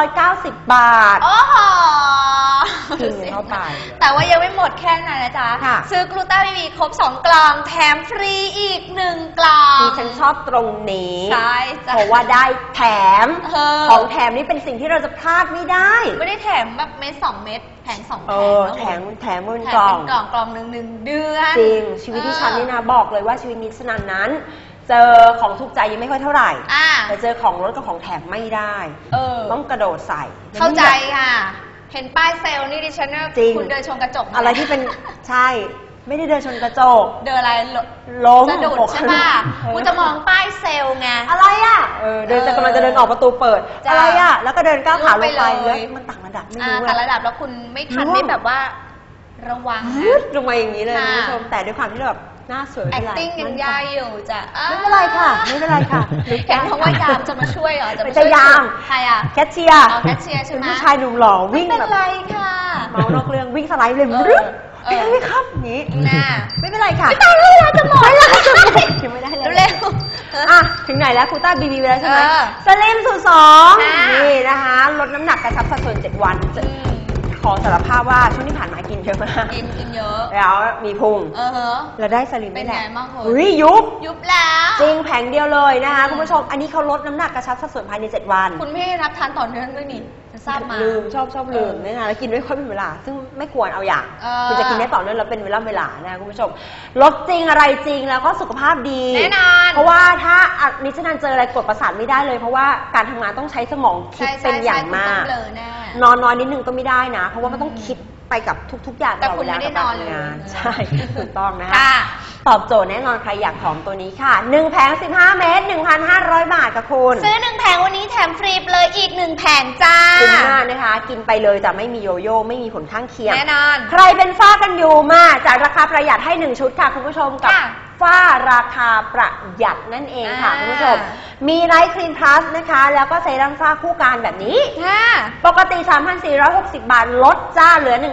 990 บาทโอ้โหกินเข้าไปแต่ว่ายังไม่หมดแค่นั้นนะจ๊ะซื้อกลูต้าบีบีครบ2 กล่องแถมฟรีอีก1 กล่องดิฉันชอบตรงนี้ใช่เพราะว่าได้แถมของแถมนี่เป็นสิ่งที่เราจะพลาดไม่ได้ไม่ได้แถมแบบเม็ด2 เม็ดแผง2 แถมบนกล่องกล่อง1 เดือนจริงชีวิตที่ฉันนี่นะบอกเลยว่าชีวิตนิสนันนั้นเจอของถูกใจยังไม่ค่อยเท่าไหร่แต่เจอของลดกับของแถมไม่ได้ต้องกระโดดใส่เข้าใจค่ะเห็นป้ายเซลล์นี่ดิฉันว่าคุณเดินชนกระจกอะไรที่เป็นใช่ไม่ได้เดินชนกระจกเดินอะไรล้มสะดุดใช่ป่ะคุณจะมองป้ายเซลล์ไงอะไรอ่ะเดินจะกำลังจะเดินออกประตูเปิดอะไรอ่ะแล้วก็เดินก้าวขาลงไปแล้วมันต่างระดับไม่รู้ต่างระดับแล้วคุณไม่ทันได้แบบว่าระวังลงมาอย่างนี้เลยคุณผู้ชมแต่ด้วยความที่เราแบบหน้าสวย acting ยังยายอยู่จะไม่เป็นไรค่ะไม่เป็นไรค่ะแกเพราะว่ายามจะมาช่วยเหรอจะมาช่วยยามใครอ่ะแคชเชียร์แคชเชียร์ใช่ไหมผู้ชายหนุ่มหล่อวิ่งแบบไม่เป็นไรค่ะเมานอกเรื่องวิ่งสไลด์เลยรึเป็นไรครับนี้ไม่เป็นไรค่ะไม่ตายเลยจะหมดไม่ไม่ได้เลยเร็วถึงไหนแล้วคูต้าบีบีไปแล้วใช่ไหมสลิมสูตร2นี่นะคะลดน้ำหนักกระชับสัดส่วน7 วันขอสารภาพว่าช่วงที่ผ่านมากินเยอะมากกินเยอะแล้วมีพุงแล้วได้สลิมไม่แหละยุบแล้วจริงแผงเดียวเลยนะคะคุณผู้ชมอันนี้เขาลดน้ำหนักกระชับสัดส่วนภายใน7 วันคุณไม่รับทานต่อเนื่องด้วยนี่จะทราบมาลืมชอบลืมนะคะแล้วกินไม่ค่อยเป็นเวลาซึ่งไม่ควรเอาอย่างคุณจะกินได้ต่อเนื่องแล้วเป็นเวลานะคุณผู้ชมลดจริงอะไรจริงแล้วก็สุขภาพดีแน่นอนเพราะว่าถ้านิชนันเจออะไรกดประสาทไม่ได้เลยเพราะว่าการทำงานต้องใช้สมองคิดเป็นอย่างมากนอนน้อยนิดนึงก็ไม่ได้นะเพราะว่ามันต้องคิดไปกับทุกๆอย่างแต่คุณไม่ได้นอนเลยใช่ถูกต้องนะคะตอบโจทย์แน่นอนใครอยากผอมตัวนี้ค่ะ1 แผง15 เม็ด 1,500 บาทค่ะคุณซื้อ1 แผงวันนี้แถมฟรีเลยอีก1 แผงจ้าคุ้มมากนะคะกินไปเลยจะไม่มีโยโย่ไม่มีผลข้างเคียงแน่นอนใครเป็นฝ้ากันอยู่มาจากราคาประหยัดให้1 ชุดค่ะคุณผู้ชมกับฝ้าราคาประหยัดนั่นเองค่ะคุณผู้ชมมีไนท์คลีนพลัสนะคะแล้วก็เซรั่มฝ้าคู่กันแบบนี้ปกติ 3,460 บาทลดจ้าเหลือ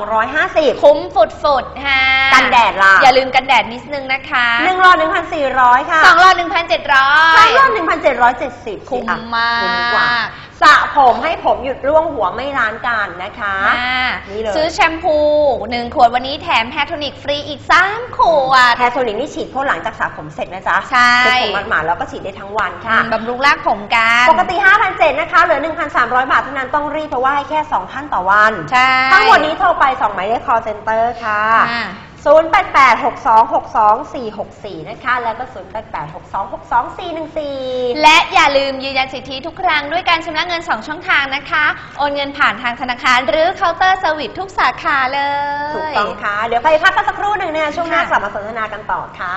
1,250 คุ้มฝุดๆค่ะกันแดดล่ะอย่าลืมกันแดดนิดนึงนะคะ 1 หลอด 1,400 ค่ะ 2 หลอด 1,700 3 หลอด 1,770 คุ้มมากสระผมให้ผมหยุดร่วงหัวไม่ล้านกันนะคะนี่เลยซื้อแชมพู1 ขวดวันนี้แถมแฮร์โทนิกฟรีอีก3 ขวดแฮร์โทนิกนี่ฉีดพ่นหลังจากสระผมเสร็จนะจ๊ะใช่ผมหมาดๆแล้วก็ฉีดได้ทั้งวันค่ะบำรุงรากผมกันปกติ 5,700 นะคะเหลือ 1,300 บาทเท่านั้นต้องรีบเพราะว่าให้แค่2 ท่านต่อวันใช่ทั้งหมดนี้โทรไป2 หมายเลข call center ค่ะ 0886262464 นะคะแล้วก็0882626414 และอย่าลืมยืนยันสิทธิทุกครั้งด้วยการชำระเงิน2ช่องทางนะคะโอนเงินผ่านทางธนาคารหรือเคาน์เตอร์เซอร์วิสทุกสาขาเลยถูกต้องค่ะเดี๋ยวไปพักกันสักครู่หนึ่งเนี่ยช่วงหน้ากลับมาสนทนากันต่อค่ะ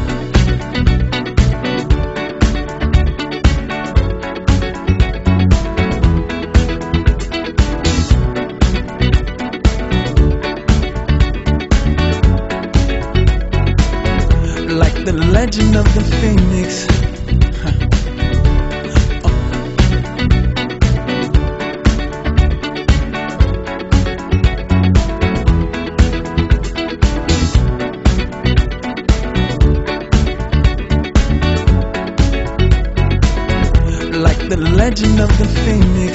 Like the legend of the phoenix. Like the legend of the phoenix.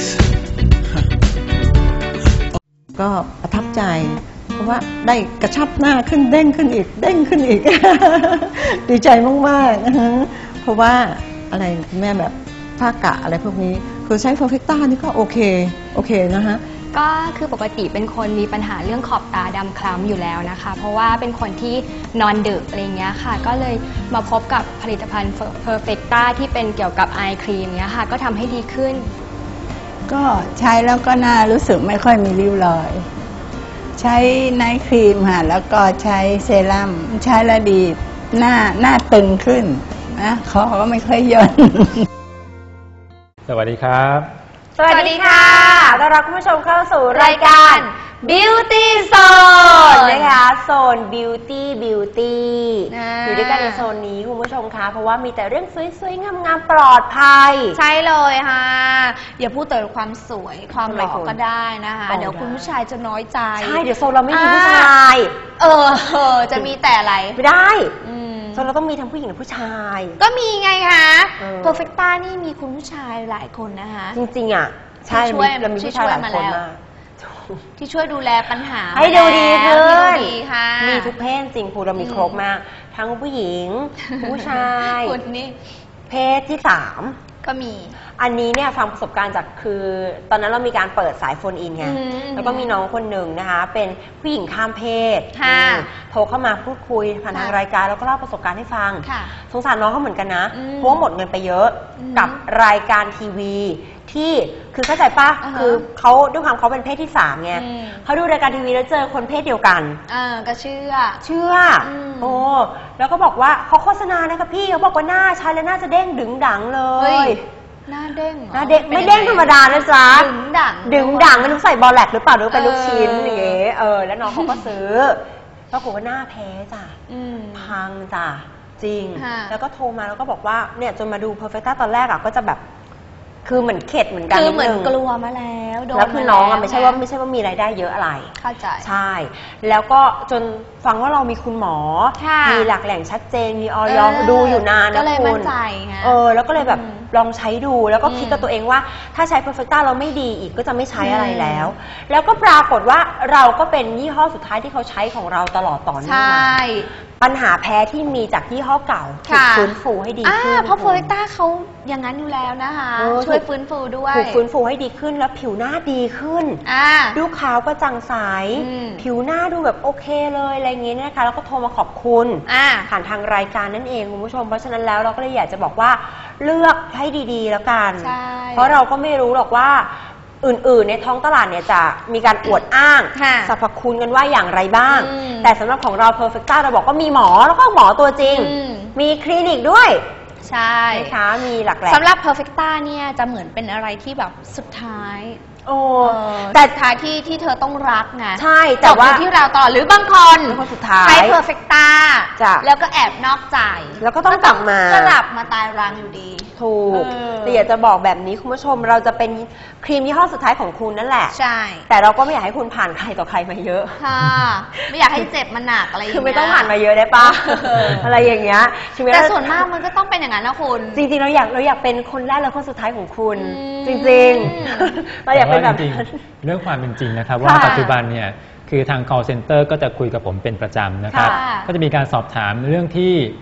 ก็ประทับใจเพราะว่าได้กระชับหน้าขึ้นเด้งขึ้นอีกเด้งขึ้นอีก ดีใจมากๆนะคะเพราะว่าอะไรแม่แบบผ้ากะอะไรพวกนี้คือใช้ Perfecta นี่ก็โอเคนะคะก็คือปกติเป็นคนมีปัญหาเรื่องขอบตาดำคล้ำอยู่แล้วนะคะ เพราะว่าเป็นคนที่นอนดึกอะไรเงี้ยค่ะก็เลยมาพบกับผลิตภัณฑ์ Perfecta ที่เป็นเกี่ยวกับไอครีมเงี้ยค่ะก็ทำให้ดีขึ้นก็ใช้แล้วก็หน้ารู้สึกไม่ค่อยมีริ้วรอย ใช้ไนท์ครีมค่ะแล้วก็ใช้เซรั่มใช้แล้วดีหน้าตึงขึ้นนะคอก็ไม่ค่อยย่นสวัสดีครับสวัสดีค่ะต้อนรับคุณผู้ชมเข้าสู่รายการ Beauty Zone นะคะโซน Beauty อยู่ด้วยกันในโซนนี้คุณผู้ชมคะเพราะว่ามีแต่เรื่องสวยๆงามๆปลอดภัยใช่เลยค่ะอย่าพูดแต่ความสวยความหล่อทำไมคุณก็ได้นะคะเดี๋ยวคุณผู้ชายจะน้อยใจใช่เดี๋ยวโซนเราไม่มีผู้ชายจะมีแต่อะไรไม่ได้อืมโซนเราต้องมีทั้งผู้หญิงและผู้ชายก็มีไงคะ Perfecta นี่มีคุณผู้ชายหลายคนนะคะจริงๆอ่ะใช่ที่ช่วยเรามีผู้ชายหลายคนมากที่ช่วยดูแลปัญหาให้ดูดีขึ้ให้นดูดีค่ะมีทุกเพศจริงครูเรามีครบมาก ทั้งผู้หญิง ผู้ชายคุณนี่เพศที่ 3 ก็มีอันนี้เนี่ยฟังประสบการณ์จากคือตอนนั้นเรามีการเปิดสายโฟนอินไง แล้วก็มีน้องคนหนึ่งนะคะ เป็นผู้หญิงข้ามเพศค่ะโทรเข้ามาพูดคุยผ่านทางค่ะรายการแล้วก็เล่าประสบการณ์ให้ฟังค่ะสงสารน้องเขาเหมือนกันนะอืมเพราะว่าหมดเงินไปเยอะอืมกับรายการทีวีที่คือเข้าใจปะอ่าฮะคือเขาด้วยความเขาเป็นเพศที่3ไงอืมเขาดูรายการทีวีแล้วเจอคนเพศเดียวกันก็เชื่อเชื่ออมโอ้แล้วก็บอกว่าเขาโฆษณานะคะพี่เขาบอกว่าหน้าใช้แล้วหน้าจะเด้งดึงดังเลเฮ้ยย หน้าเด้งรอหน้าเด้งป็นไม่เด้งยัธรรมดานะจ๊ะดึงดังดึงดังไม่รู้ใส่บอลแลกหรือเปล่าหรือเป็นลูกชิ้นเออออย่างเงี้ยแล้วน้องเขาก็ซื้อปรากฏว่าหน้าแพ้จ้ะอืมพังจ้ะจริงค่ะแล้วก็โทรมาแล้วก็บอกว่าเนี่ยจนมาดู Perfecta ตอนแรกอ่ะก็จะแบบคือเหมือนเข็ดเหมือนกันคือเหมือนดงกลัวมาแล้วโดนแล้วคือน้องอ่ะาไม่ใช่ว่ามีรายได้เยอะอะไรเข้าใจใช่ แล้วก็จนฟังว่าเรามีคุณหมอค่ะมีหลักแหล่งชัดเจน มีออยเออดูอยู่นานก็นะเลยคุมั่ณนใจไงแล้วก็เลยแบบอืมลองใช้ดูแล้วก็คิดกับอืมตัวเองว่าถ้าใช้ Perfecta เราไม่ดีอีกก็จะไม่ใช้อะไรแล้ว แล้วก็ปรากฏว่าเราก็เป็นยี่ห้อสุดท้ายที่เขาใช้ของเราตลอดต่อเนื่ใชองมา่ปัญหาแพ้ที่มีจากยี่ห้อเก่าถูกค่ะฟื้นฟูให้ดีขึ้นเพราะโพลิต้าเขาอย่างนั้นอยู่แล้วนะคะ ช่วยฟื้นฟูด้วยถูกฟื้นฟูให้ดีขึ้นแล้วผิวหน้าดีขึ้น ดูขาวกระจ่างใสอืมผิวหน้าดูแบบโอเคเลยอะไรอย่างเงี้ยนะคะแล้วก็โทรมาขอบคุณผ่านทางรายการนั่นเองคุณผู้ชมเพราะฉะนั้นแล้วเราก็เลยอยากจะบอกว่าเลือกให้ดีๆแล้วกันใช่เพราะเราก็ไม่รู้หรอกว่าอื่นๆในท้องตลาดเนี่ยจะมีการอวดอ้างค่ะสรรพคุณกันว่าอย่างไรบ้างอืมแต่สำหรับของเรา Perfecta เราบอกว่ามีหมอแล้วก็หมอตัวจริงอืมมีคลินิกด้วยใช่นะคะมีหลักแหล่งสำหรับ Perfecta เนี่ยจะเหมือนเป็นอะไรที่แบบสุดท้ายโอ้แต่แต่ท้ายที่เธอต้องรักไงใช่แต่ว่าจบอยู่ที่เราต่อหรือบางคนเป็นคนสุดท้ายใช้ Perfecta จ้ะแล้วก็แอบนอกใจแล้วก็ต้องกลับมากลับมาตายรังอยู่ดีถูกเออแต่อยากจะบอกแบบนี้คุณผู้ชมเราจะเป็นครีมยี่ห้อสุดท้ายของคุณนั่นแหละใช่แต่เราก็ไม่อยากให้คุณผ่านใครต่อใครมาเยอะค่ะ ไม่อยากให้เจ็บมันหนักอะไรอย่างคืเงี้อย ไม่ต้องผ่านมาเยอะได้ปะเออออะไรอย่างเงี้ยชีวิตแต่ส่วนมากมันก็ต้องเป็นอย่างนั้นนะคุณจริงๆเราอยากเป็นคนแรกและคนสุดท้ายของคุณอืมจริงๆ เราอยากเป็นแบบจริงนั้นๆเรื่องความเป็นจริงนะครับว่าค่ะปัจจุบันเนี่ยคือทาง call center ก็จะคุยกับผมเป็นประจำนะครับค่ะก็จะมีการสอบถามเรื่องที่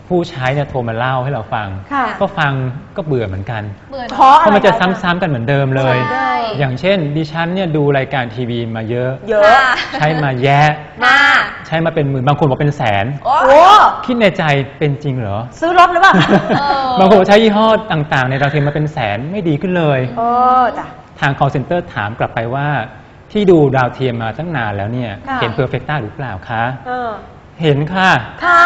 ผู้ใช้เนี่ยโทรมาเล่าให้เราฟัง ก็ฟังก็เบื่อเหมือนกันเพราะเพราะมันจะซ้ำๆกันเหมือนเดิมเลยใช่อย่างเช่นดิฉันเนี่ยดูรายการทีวีมาเยอะ ใช้มาแยะ ใช้มาเป็นหมื่นบางคนบอกเป็นแสนโอ้คิดในใจเป็นจริงเหรอซื้อรถหรือเปล่าบางคนบอกใช้ยี่ห้อต่างๆในราคามาเป็นแสนไม่ดีขึ้นเลยจ้ะทาง call center ถามกลับไปว่าที่ดูดาวเทียมมาตั้งนานแล้วเนี่ยค่ะเห็น Perfecta หรือเปล่าคะเออเห็นค่ะค่ะ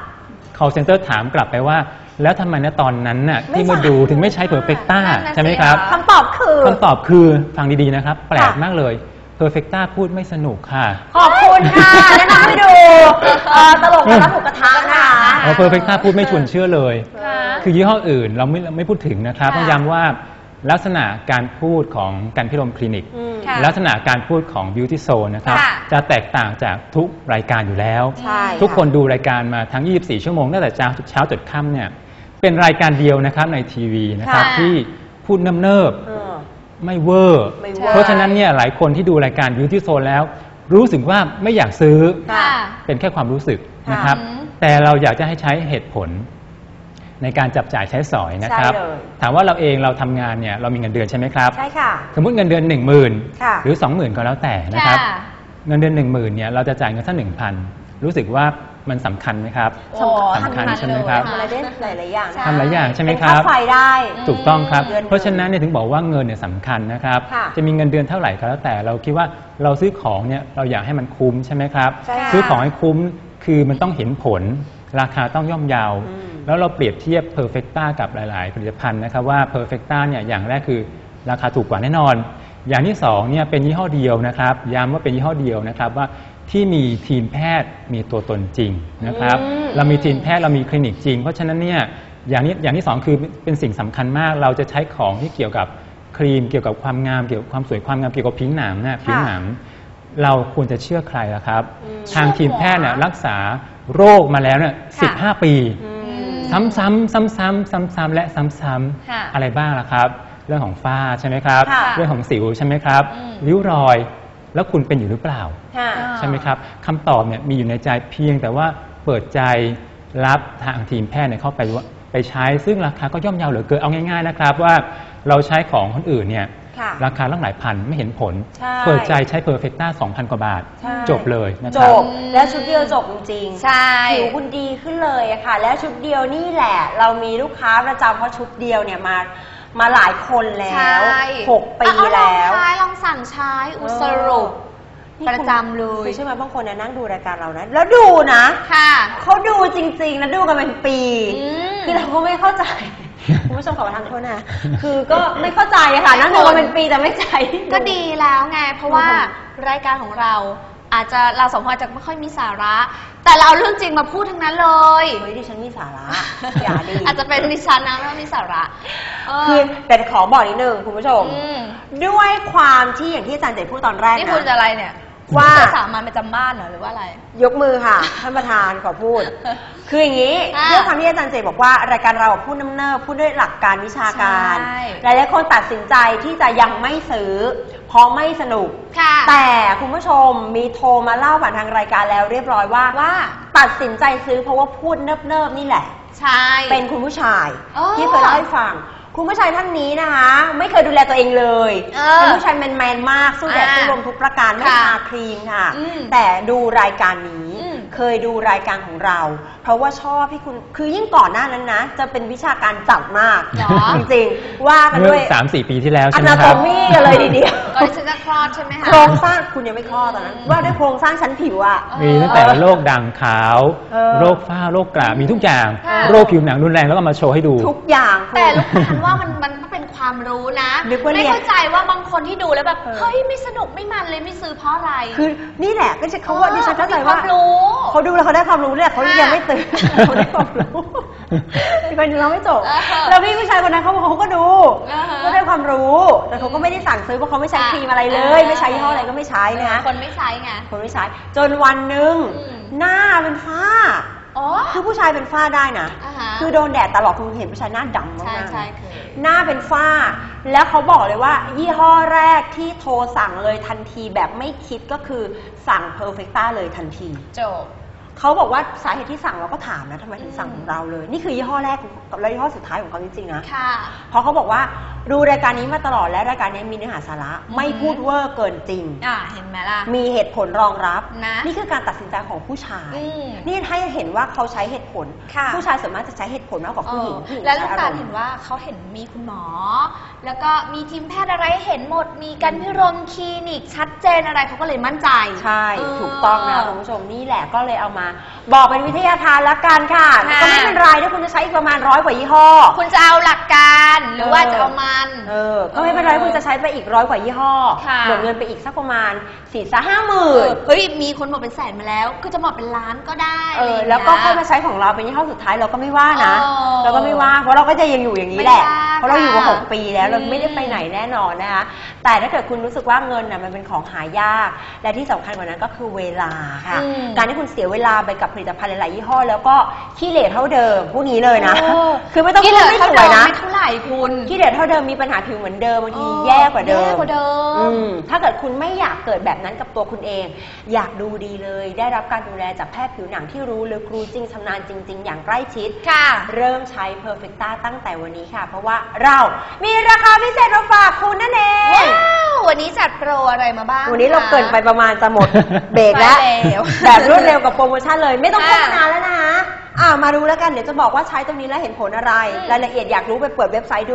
call center ถามกลับไปว่า แล้วทำไมณตอนนั้นน่ะที่มาดูถึงไม่ใช้ Perfecta ใช่ไหมครับคำตอบคือคำตอบคือฟังดีๆนะครับ แปลกมากเลย Perfecta พูดไม่สนุกค่ะขอบคุณค่ะแนะนำให้ดูตลกกระทะหมูกระทะนะคะ Perfecta พูดไม่ชวนเชื่อเลย คือยี่ห้ออื่นเราไม่พูดถึงนะครับต้องย้ำว่าลักษณะการพูดของการพิรมคลินิก ลักษณะการพูดของ Beauty Zone นะครับจะแตกต่างจากทุกรายการอยู่แล้วใช่ทุกคนดูรายการมาทั้ง 24 ชั่วโมงตั้งแต่เช้าจดค่ำเนี่ยเป็นรายการเดียวนะครับในทีวีนะครับที่พูดเนิบๆไม่เวอร์ เพราะฉะนั้นเนี่ยหลายคนที่ดูรายการ Beauty Zone แล้วรู้สึกว่าไม่อยากซื้อเป็นแค่ความรู้สึกนะครับแต่เราอยากจะให้ใช้เหตุผลในการจับจ่ายใช้สอยนะครับถามว่าเราเองเราทำงานเนี่ยเรามีเงินเดือนใช่ไหมครับใช่ค่ะสมมติเงินเดือน 10,000 หรือ 20,000 ก็แล้วแต่นะครับเงินเดือน 10,000 เนี่ยเราจะจ่ายเงินสัก 1,000 รู้สึกว่ามันสำคัญไหมครับสำคัญใช่ไหมครับทำอะไรได้หลายๆอย่างทำหลายอย่างใช่ไหมคเป็นรับค่าไฟได้ถูกต้องครับเดือนเพราะฉะนั้นเนี่ยถึงบอกว่าเงินเนี่ยสำคัญนะครับค่ะจะมีเงินเดือนเท่าไหร่ก็แล้วแต่เราคิดว่าเราซื้อของเนี่ยเราอยากให้มันคุ้มใช่ไหมครับใช่ค่ะซื้อของให้คุ้มคือมันต้องเห็นผลราคาต้องย่อมเยา แล้วเราเปรียบเทียบ Perfecta กับหลาย ๆ ผลิตภัณฑ์นะครับว่า Perfecta เนี่ยอย่างแรกคือราคาถูกกว่าแน่นอน อย่างที่สองเนี่ยเป็นยี่ห้อเดียวนะครับย้ำว่าเป็นยี่ห้อเดียวนะครับว่าที่มีทีมแพทย์มีตัวตนจริงนะครับเรามีทีมแพทย์เรามีคลินิกจริงเพราะฉะนั้นเนี่ยอย่างที่สองคือเป็นสิ่งสำคัญมากเราจะใช้ของที่เกี่ยวกับครีมเกี่ยวกับความงามเกี่ยวกับความสวยความงามเกี่ยวกับผิวหนังนะผิวหนังเราควรจะเชื่อใครล่ะครับทางทีมแพทย์เนี่ยรักษาโรคมาแล้วเนี่ย15 ปีซ้ำๆและซ้ำๆอะไรบ้างล่ะครับเรื่องของฝ้าใช่ไหมครับเรื่องของสิวใช่ไหมครับริ้วรอยแล้วคุณเป็นอยู่หรือเปล่าใช่ไหมครับคำตอบเนี่ยมีอยู่ในใจเพียงแต่ว่าเปิดใจรับทางทีมแพทย์เข้าไปใช้ซึ่งราคาก็ย่อมเยาเหลือเกินเอาง่ายๆนะครับว่าเราใช้ของคนอื่นเนี่ยราคาตั้งหลายพันไม่เห็นผลเปิดใจใช้ Perfecta 2,000 กว่าบาทจบเลยนะคจรับบแล้วชุดเดียวจบจริงๆใช่ผิวคุณดีขึ้นเลยอะค่ะ แล้วชุดเดียวนี่แหละเรามีลูกค้าประจำเพราะชุดเดียวเนี่ยมาหลายคนแล้ว6 ปีแล้วลองสั่งใช้สรุปประจำเลยใช่ไหมบางคนเนี่ยนั่งดูรายการเรานะแล้วดูนะเขาดูจริงๆแล้วดูกันเป็นปีคือเราก็ไม่เข้าใจคุณผู้ชมขอประทานโทษนะคือก็ไม่เข้าใจค่ะนั่งดูกันเป็นปีแต่ไม่ใจก็ดีแล้วไงเพราะว่ารายการของเราอาจจะเราสองคนจะไม่ค่อยมีสาระ แต่เราเอาเรื่องจริงมาพูดทั้งนั้นเลยเฮ้ยดิฉันมีสาระอย่าดีอาจจะเป็นดิฉันนะไม่มีสาระคือแต่ขอบอกนิดนึงคุณผู้ชมด้วยความที่อย่างที่อาจารย์เจพูดตอนแรกนะนี่พูดอะไรเนี่ยว่าสามัญประจำบ้านเหรอหรือว่าอะไรยกมือค่ะท่านประธานขอพูดคืออย่างนี้ด้วยความที่อาจารย์เจบอกว่ารายการเราพูดน้ำเนิบพูดด้วยหลักการวิชาการหลายๆคนตัดสินใจที่จะยังไม่ซื้อเพราะไม่สนุกแต่คุณผู้ชมมีโทรมาเล่าผ่านทางรายการแล้วเรียบร้อยว่าตัดสินใจซื้อเพราะว่าพูดเนิบๆนี่แหละใช่เป็นคุณผู้ชายที่เคยเล่าให้ฟังคุณผู้ชายท่านนี้นะคะไม่เคยดูแลตัวเองเลยเป็นผู้ชายแมนๆมากสู้แดดสู้ลมทุกประการไม่ทาครีมค่ะแต่ดูรายการนี้เคยดูรายการของเราเพราะว่าชอบที่คุณคือยิ่งก่อนหน้านั้นนะจะเป็นวิชาการจัดมากจริงๆว่ากันด้วย 3-4 ปีที่แล้วใช่ไหมครับอนาโตมี่กันเลยทีเดียวก่อนที่จะคลอดใช่ไหมคะโครงสร้างคุณยังไม่คลอดตอนนั้นว่าด้วยโครงสร้างชั้นผิวอะมีตั้งแต่โรคด่างขาวโรคฝ้าโรคกระมีทุกอย่างโรคผิวหนังรุนแรงแล้วก็มาโชว์ให้ดูทุกอย่างแต่ลูกค้าว่ามันก็เป็นความรู้นะไม่เข้าใจว่าบางคนที่ดูแล้วแบบเฮ้ยไม่สนุกไม่มันเลยไม่ซื้อเพราะอะไรคือนี่แหละก็จะเขาว่าดิฉันเข้าใจว่าเขาดูแล้วเขาได้ความรู้เนี่ยเขายังไม่ตื่นเขาได้ความรู้อีกคนนึงเราไม่จบแล้วพี่ผู้ชายคนนั้นเขาบอกเขาก็ดูก็ได้ความรู้แต่เขาก็ไม่ได้สั่งซื้อเพราะเขาไม่ใช้ครีมอะไรเลยไม่ใช้ยี่ห้ออะไรก็ไม่ใช้นะคนไม่ใช้ไงคนไม่ใช้จนวันหนึ่งหน้าเป็นฝ้าคือผู้ชายเป็นฝ้าได้นะคือโดนแดดตลอดคุณเห็นผู้ชายหน้าดำมากๆหน้าเป็นฝ้าแล้วเขาบอกเลยว่ายี่ห้อแรกที่โทรสั่งเลยทันทีแบบไม่คิดก็คือสั่ง Perfecta เลยทันทีจบเขาบอกว่าสาเหตุที่สั่งเราก็ถามนะทำไมถึงสั่งของเราเลยนี่คือยี่ห้อแรกกับยี่ห้อสุดท้ายของเขาจริงๆนะเพราะเขาบอกว่าดูรายการนี้มาตลอดและรายการนี้มีเนื้อหาสาระไม่พูดเวอร์เกินจริงเห็นไหมล่ะมีเหตุผลรองรับนะนี่คือการตัดสินใจของผู้ชายนี่ให้เห็นว่าเขาใช้เหตุผลผู้ชายส่วนมากจะใช้เหตุผลมากกว่าผู้หญิงแล้วลูกตาเห็นว่าเขาเห็นมีคุณหมอแล้วก็มีทีมแพทย์อะไรเห็นหมดมีกันพิรมคลินิกชัดเจนอะไรเขาก็เลยมั่นใจใช่ถูกต้องนะคุณผู้ชมนี่แหละก็เลยเอามาบอกเป็นวิทยาทานละกันค่ะก็ไม่เป็นไรถ้าคุณจะใช้อีกประมาณ100 กว่ายี่ห้อคุณจะเอาหลักการหรือว่าจะเอามันก็ไม่เป็นไรคุณจะใช้ไปอีก100 กว่ายี่ห้อหมดเงินไปอีกสักประมาณ4-5 หมื่นเฮ้ยมีคนหมดเป็นแสนมาแล้วก็จะหมดเป็นล้านก็ได้แล้วก็ค่อยมาใช้ของเราเป็นยี่ห้อสุดท้ายเราก็ไม่ว่านะเราก็ไม่ว่าเพราะเราก็จะยังอยู่อย่างนี้แหละเพราะเราอยู่มา6 ปีแล้วเราไม่ได้ไปไหนแน่นอนนะคะแต่ถ้าเกิดคุณรู้สึกว่าเงินมันเป็นของหายากและที่สำคัญกว่านั้นก็คือเวลาค่ะการที่คุณเสียเวลาไปกับผลิตภัณฑ์หลายๆยี่ห้อแล้วก็ขี้เหร่เท่าเดิมพวกนี้เลยนะคือไม่ต้องขี้เหร่ไม่สวยนะไม่เท่าไหร่คุณขี้เหร่เท่าเดิมมีปัญหาผิวเหมือนเดิมบางทีแย่กว่าเดิมถ้าเกิดคุณไม่อยากเกิดแบบนั้นกับตัวคุณเองอยากดูดีเลยได้รับการดูแลจากแพทย์ผิวหนังที่รู้ลึกรู้จริงชำนาญจริงๆอย่างใกล้ชิดเริ่มใช้ Perfecta ตั้งแต่วันนี้ค่ะเพราะว่าเรามีราคาพิเศษมาฝากคุณนั่นเองวันนี้จัดโปรอะไรมาบ้างวันนี้เราเกินไปประมาณจะหมดเบรกแล้วแบบรวดเร็วกับโปรโมชั่นเลยไม่ต้องโฆษณาแล้วนะมาดูแล้วกันเดี๋ยวจะบอกว่าใช้ตรงนี้แล้วเห็นผลอะไรรายละเอียดอยากรู้ไปเปิดเว็บไซต์ดู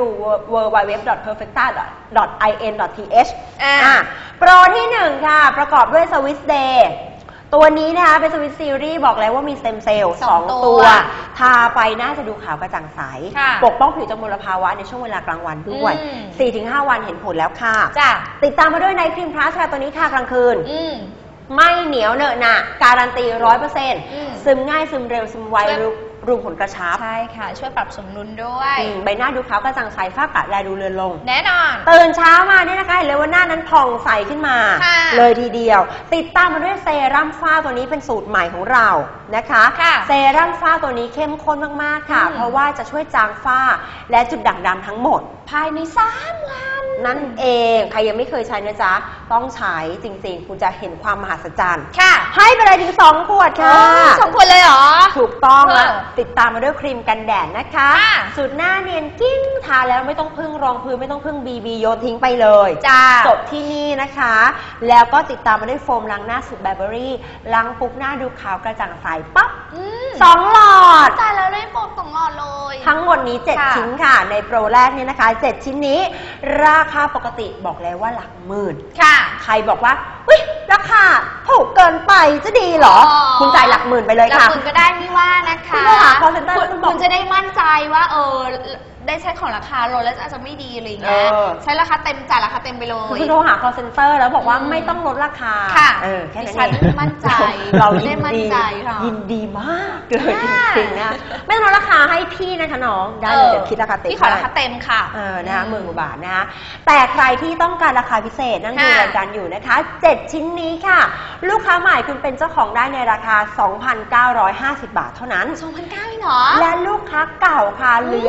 www.perfecta.in.th โปรที่1ค่ะประกอบด้วยสวิสเดย์ตัวนี้นะคะเป็นสวิตซีรีส์บอกแล้วว่ามีสเต็มเซลล์2 ตัวทาไปน่าจะดูขาวกระจ่างใสปกป้องผิวจากมลภาวะในช่วงเวลากลางวันด้วย 4-5 วันเห็นผลแล้วค่ะติดตามมาด้วยไนท์ครีมพลัสค่ะตัวนี้ทากลางคืนไม่เหนียวเหนอะหนะการันตี 100% ซึมง่ายซึมเร็วซึมไวรูขุมขนกระชับใช่ค่ะช่วยปรับสมดุลด้วยใบหน้าดูขาวกระจ่างใสฝ้ากระแลดูเลือนลงแน่นอนตื่นเช้ามาเนี่ยนะคะเห็นเลยว่าหน้านั้นผ่องใสขึ้นมาเลยทีเดียวติดตามมาด้วยเซรั่มฝ้าตัวนี้เป็นสูตรใหม่ของเรานะคะเซรั่มฝ้าตัวนี้เข้มข้นมากๆค่ะเพราะว่าจะช่วยจางฝ้าและจุดด่างดำทั้งหมดภายใน3 วันนั่นเองใครยังไม่เคยใช้นะจ๊ะต้องใช้จริงๆคุณจะเห็นความมหัศจรรย์ให้ไปเลยถึง2 ขวดค่ะ 2 ขวดเลยเหรอถูกต้องแล้วติดตามมาด้วยครีมกันแดดนะคะสูตรหน้าเนียนกิ้งทาแล้วไม่ต้องพึ่งรองพื้นไม่ต้องพึ่งบีโยนทิ้งไปเลยจบที่นี่นะคะแล้วก็ติดตามมาด้วยโฟมล้างหน้าสูตรแบเบอรี่ล้างปุ๊บหน้าดูขาวกระจ่างใสปั๊บ2 หลอดจ่ายแล้วได้โฟม2 หลอดเลยทั้งหมดนี้7 ชิ้นค่ะในโปรแรกเนี่ยนะคะ7 ชิ้นนี้ราคาปกติบอกแล้วว่าหลักหมื่นใครบอกว่าราคาถูกเกินไปจะดีเหรอคุณจ่ายหลักหมื่นไปเลยค่ะหลักหมื่นก็ได้ไม่ว่านะคะคุณจะได้มั่นใจว่าได้ใช้ของราคาลดแล้วอาจจะไม่ดีอะไรอย่างเงี้ยใช้ราคาเต็มจ่ายราคาเต็มไปเลยคือโทรหา call center แล้วบอกว่าไม่ต้องลดราคาแค่นั้นเองมั่นใจเรายินดีมากเลยจริงๆนะไม่ต้องลดราคาให้พี่นะคะน้องได้เลยเดี๋ยวคิดราคาเต็มพี่ขอราคาเต็มค่ะนะคะ10,000 กว่าบาทนะคะแต่ใครที่ต้องการราคาพิเศษนั่งดูรายการอยู่นะคะ7 ชิ้นนี้ค่ะลูกค้าใหม่คุณเป็นเจ้าของได้ในราคา 2,950 บาทเท่านั้น 2,900 เหรอและลูกค้าเก่าค่ะเหลือ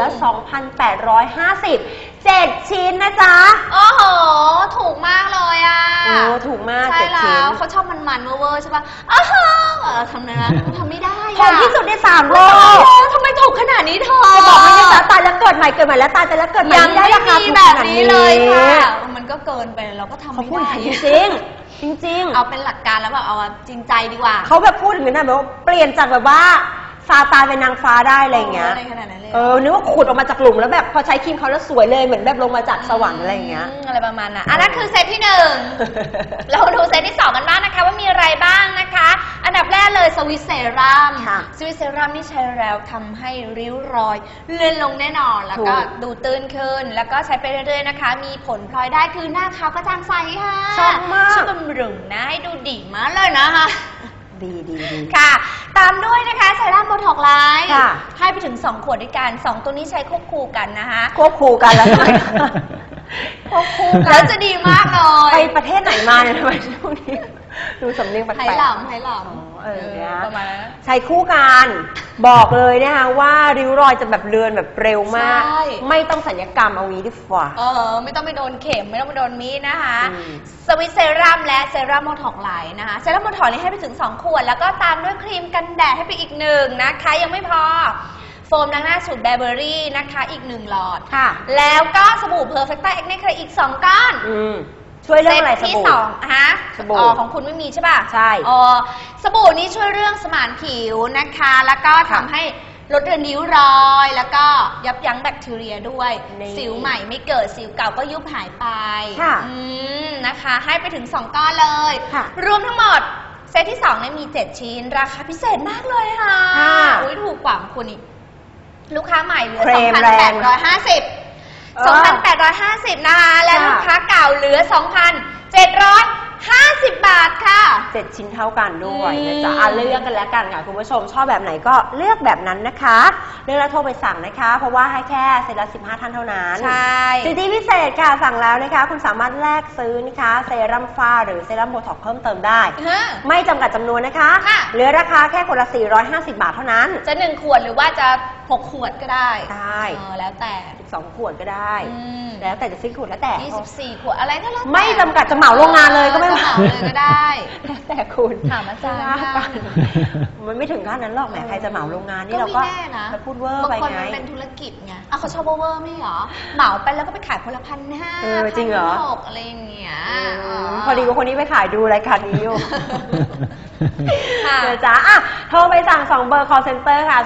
2,850 7 ชิ้นนะจ๊ะโอ้โหถูกมากเลยอ่ะถูกมากใช่แล้วเขาชอบมันเวอร์ใช่ป่ะทำไงนะทำไม่ได้ถูกที่สุดใน3 โลกทำไมถูกขนาดนี้เธอจะบอกไม่ได้ตายแล้วเกิดใหม่แล้วตายแล้วเกิดใหม่ไม่ได้ราคาถูกแบบนี้เลยค่ะมันก็เกินไปเราก็ทำไม่ได้จริงเอาเป็นหลักการแล้วแบบเอาจริงใจดีกว่าเขาแบบพูดอย่างนี้นะแบบว่าเปลี่ยนจากแบบว่าซาตานเป็นนางฟ้าได้อะไรอย่างเงี้ยนึกว่าขุดออกมาจากหลุมแล้วแบบพอใช้ครีมเขาแล้วสวยเลยเหมือนแบบลงมาจากสวรรค์อะไรอย่างเงี้ยอะไรประมาณนั้นอันนั้นคือเซตที่1เราดูเซตที่2กันบ้างนะคะว่ามีอะไรบ้างนะคะอันดับแรกเลยสวิตเซรั่มสวิตเซรั่มนี่ใช้แล้วทำให้ริ้วรอยเลื่อนลงแน่นอนแล้วก็ดูตื้นขึ้นแล้วก็ใช้ไปเรื่อยๆนะคะมีผลพลอยได้คือหน้าขาวกระจ่างใสค่ะชอบมากช่วยบำรุงนะให้ดูดีมากเลยนะคะดีค่ะตามด้วยนะคะเซรั่มโบท็อกไลท์ให้ไปถึง2 ขวดด้วยกัน2ตัวนี้ใช้ควบคู่กันนะคะควบคู่กันแล้วทำไมควบคู่กันแล้วจะดีมากเลยไปประเทศไหนมาเนี่ยทำไมช่วงนี้ดูสำเนียงแปลกๆไหหลำเนี่ยประมาณนั้นใช้คู่กันบอกเลยนะคะว่าริ้วรอยจะแบบเลือนแบบเร็วมากใช่ไม่ต้องศัลยกรรมเอางี้ดีกว่าไม่ต้องไปโดนเข็มไม่ต้องไปโดนมีดนะคะสวิตเซรั่มและเซรั่มโบท็อกไลท์นะคะเซรั่มโบท็อกนี่ให้ไปถึง2ขวดแล้วก็ตามด้วยครีมกันแดดให้ไปอีก1นะคะยังไม่พอโฟมล้างหน้าสูตรแบเบอรี่นะคะอีก1หลอดค่ะแล้วก็สบู่เพอร์เฟคต้าเอ็กเนคอีก2ก้อนช่วยเรื่องอะไรสบู่ที่2ฮะสบู่ของคุณไม่มีใช่ป่ะใช่สบู่นี้ช่วยเรื่องสมานผิวนะคะแล้วก็ทำให้ลดเรือนริ้วรอยแล้วก็ยับยั้งแบคทีเรียด้วยสิวใหม่ไม่เกิดสิวเก่าก็ยุบหายไปนะคะให้ไปถึง2ก้อนเลยรวมทั้งหมดเซตที่2เนี่ยมี7ชิ้นราคาพิเศษมากเลยค่ะอุ้ยถูกกว่าของคุณอีกลูกค้าใหม่เหลือ 2,850 นะคะและลูกค้าเก่าเหลือ 2,750 บาทค่ะ 7ชิ้นเท่ากันด้วยนะจ๊ะเลือกกันแล้วกันค่ะคุณผู้ชมชอบแบบไหนก็เลือกแบบนั้นนะคะเลือกแล้วโทรไปสั่งนะคะเพราะว่าให้แค่เซตละ15ท่านเท่านั้นใช่สิทธิพิเศษค่ะสั่งแล้วนะคะคุณสามารถแลกซื้อนะคะเซรั่มฝ้าหรือเซรั่มโบท็อกเพิ่มเติมได้ไม่จำกัดจำนวนนะคะเหลือราคาแค่คนละ450 บาทเท่านั้นจะ1ขวดหรือว่าจะ6ขวดก็ได้แล้วแต่ 2ขวดก็ได้แล้วแต่จะซื้อขวดแล้วแต่ 24ขวดอะไรก็แล้วไม่จำกัดจะเหมาโรงงานเลยก็ไม่เหมาเลยก็ได้แล้วแต่คุณถามอาจารย์มันไม่ถึงขั้นนั้นหรอกแหมใครจะเหมาโรงงานนี่เราก็ไปพูดเวอร์ไปไงบางคนมันเป็นธุรกิจไงเขาชอบเวอร์ไม่เหรอเหมาไปแล้วก็ไปขายคนละ1,500 จริงเหรออะไรอย่างเงี้ยพอดีว่าคนนี้ไปขายดูรายการนี้อยู่เดี๋ยวจ้าโทรไปสั่ง2เบอร์ call center ค่ะ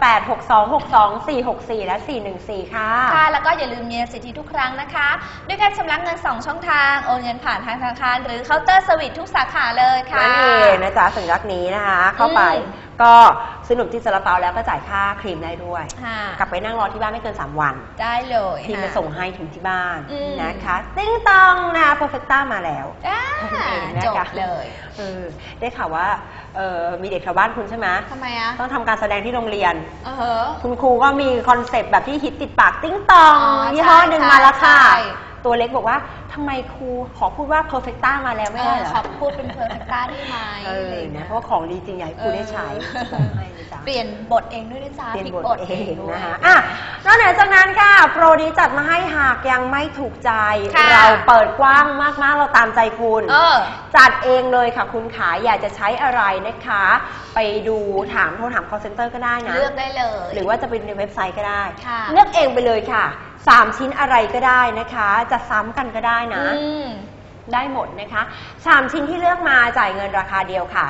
0886262464และ414ค่ะแล้วก็อย่าลืมยืนยันสิทธิทุกครั้งนะคะด้วยการชำระเงิน2ช่องทางโอนเงินผ่านทางธนาคารหรือเคาน์เตอร์เซอร์วิสทุกสาขาเลยค่ะนั่นเองนะจ๊ะสัญลักษณ์นี้นะคะเข้าไปก็ซื้อขนมจีนซาลาเปาแล้วก็จ่ายค่าครีมได้ด้วยกลับไปนั่งรอที่บ้านไม่เกิน3วันได้เลยทีมจะส่งให้ถึงที่บ้านนะคะติ้งตองนะเพอร์เฟคต้ามาแล้วจบเลยได้ข่าวว่ามีเด็กแถวบ้านคุณใช่ไหมทำไมต้องทำการแสดงที่โรงเรียนคุณครูก็มีคอนเซปต์แบบที่ฮิตติดปากติ้งตองยี่ห้อหนึ่งมาแล้วค่ะตัวเล็กบอกว่าทำไมครูขอพูดว่าเพอร์เฟคต้ามาแล้วไม่ได้เหรอขอพูดเป็นเพอร์เฟคต้าได้ไหมนะเพราะของดีจริงใหญ่ครูได้ใช้เปลี่ยนบทเองด้วยนะจ๊ะเปลี่ยนบทเองนะคะนอกจากนั้นค่ะโปรนี้จัดมาให้หากยังไม่ถูกใจเราเปิดกว้างมากๆเราตามใจคุณจัดเองเลยค่ะคุณขาอยากจะใช้อะไรนะคะไปดูโทรถาม call center ก็ได้นะเลือกได้เลยหรือว่าจะเป็นในเว็บไซต์ก็ได้เลือกเองไปเลยค่ะ3ชิ้นอะไรก็ได้นะคะจะซ้ำกันก็ได้นะได้หมดนะคะ3ชิ้นที่เลือกมาจ่ายเงินราคาเดียวค่ะ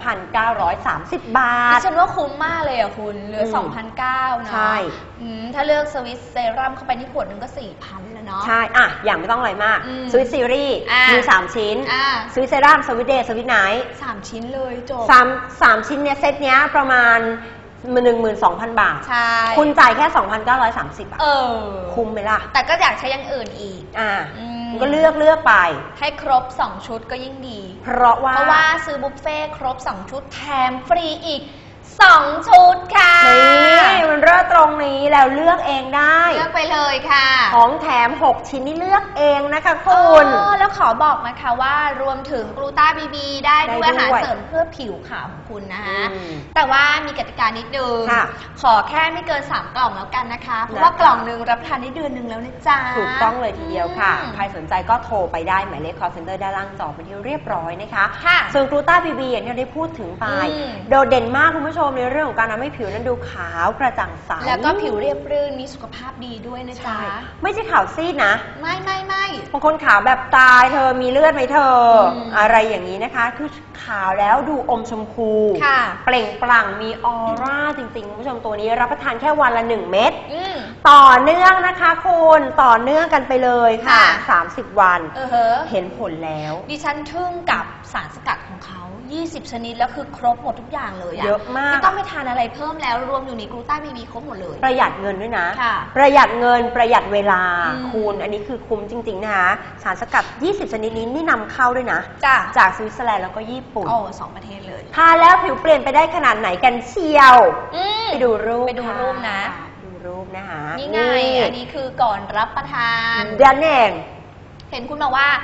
2,930 บาทฉันว่าคุ้มมากเลยอ่ะคุณเหลือ 2,900 นะใช่ถ้าเลือกสวิสเซรั่มเข้าไปนี่ขวดนึงก็ 4,000 แล้วเนาะใช่อย่างไม่ต้องอะไรมากสวิสซีรีส์มี3ชิ้นสวิสเซรั่มสวิสเดย์สวิสไนท์ 3ชิ้นเลยจบ 3ชิ้นเนี้ยเซตเนี้ยประมาณ12,000 บาทใช่คุณจ่ายแค่ 2,930 บาทคุ้มไหมล่ะแต่ก็อยากใช้อย่างอื่นอีกก็เลือกไปให้ครบ2ชุดก็ยิ่งดีเพราะว่าซื้อบุฟเฟ่ครบ2ชุดแถมฟรีอีก2ชุดค่ะนี่มันเริ่มตรงนี้แล้วเลือกเองได้เลือกไปเลยค่ะของแถม6ชิ้นนี่เลือกเองนะคะคุณแล้วขอบอกนะคะว่ารวมถึงกลูต้าบีบีได้ด้วยอาหารเสริมเพื่อผิวขาวของคุณนะคะแต่ว่ามีกติกานิดนึงขอแค่ไม่เกิน3กล่องแล้วกันนะคะเพราะว่ากล่องนึงรับประทานได้เดือนนึงแล้วนะจ๊ะถูกต้องเลยทีเดียวค่ะใครสนใจก็โทรไปได้หมายเลข call center ด้านล่างจอเป็นที่เรียบร้อยนะคะส่วนกลูต้าบีบีอย่างที่ได้พูดถึงไปโดดเด่นมากคุณผู้ชมในเรื่องของการทำให้ผิวนั้นดูขาวกระจ่างใสแล้วก็ผิวเรียบรื่นมีสุขภาพดีด้วยนะจ๊ะไม่ใช่ขาวซีดนะไม่บางคนขาวแบบตายเธอมีเลือดไหมเธออะไรอย่างนี้นะคะคือขาวแล้วดูอมชมพูเปล่งปลั่งมีออร่าจริงๆคุณผู้ชมตัวนี้รับประทานแค่วันละ1 เม็ดต่อเนื่องนะคะคุณต่อเนื่องกันไปเลยค่ะ30 วันเห็นผลแล้วดิฉันทึ่งกับสารสกัดของเขา20ชนิดแล้วคือครบหมดทุกอย่างเลยเยอะมากไม่ต้องไปทานอะไรเพิ่มแล้วรวมอยู่ในกลูต้าบีบีครบหมดเลยประหยัดเงินด้วยนะประหยัดเงินประหยัดเวลาคุณอันนี้คือคุ้มจริงๆนะคะสารสกัด20ชนิดนี้นี่นำเข้าด้วยนะจากสวิตเซอร์แลนด์แล้วก็ญี่ปุ่น 2 ประเทศเลยทานแล้วผิวเปลี่ยนไปได้ขนาดไหนกันเชียวไปดูรูปนะดูรูปนะคะนี่ไงอันนี้คือก่อนรับประทานเดือนเองเห็นคุณบอกว่า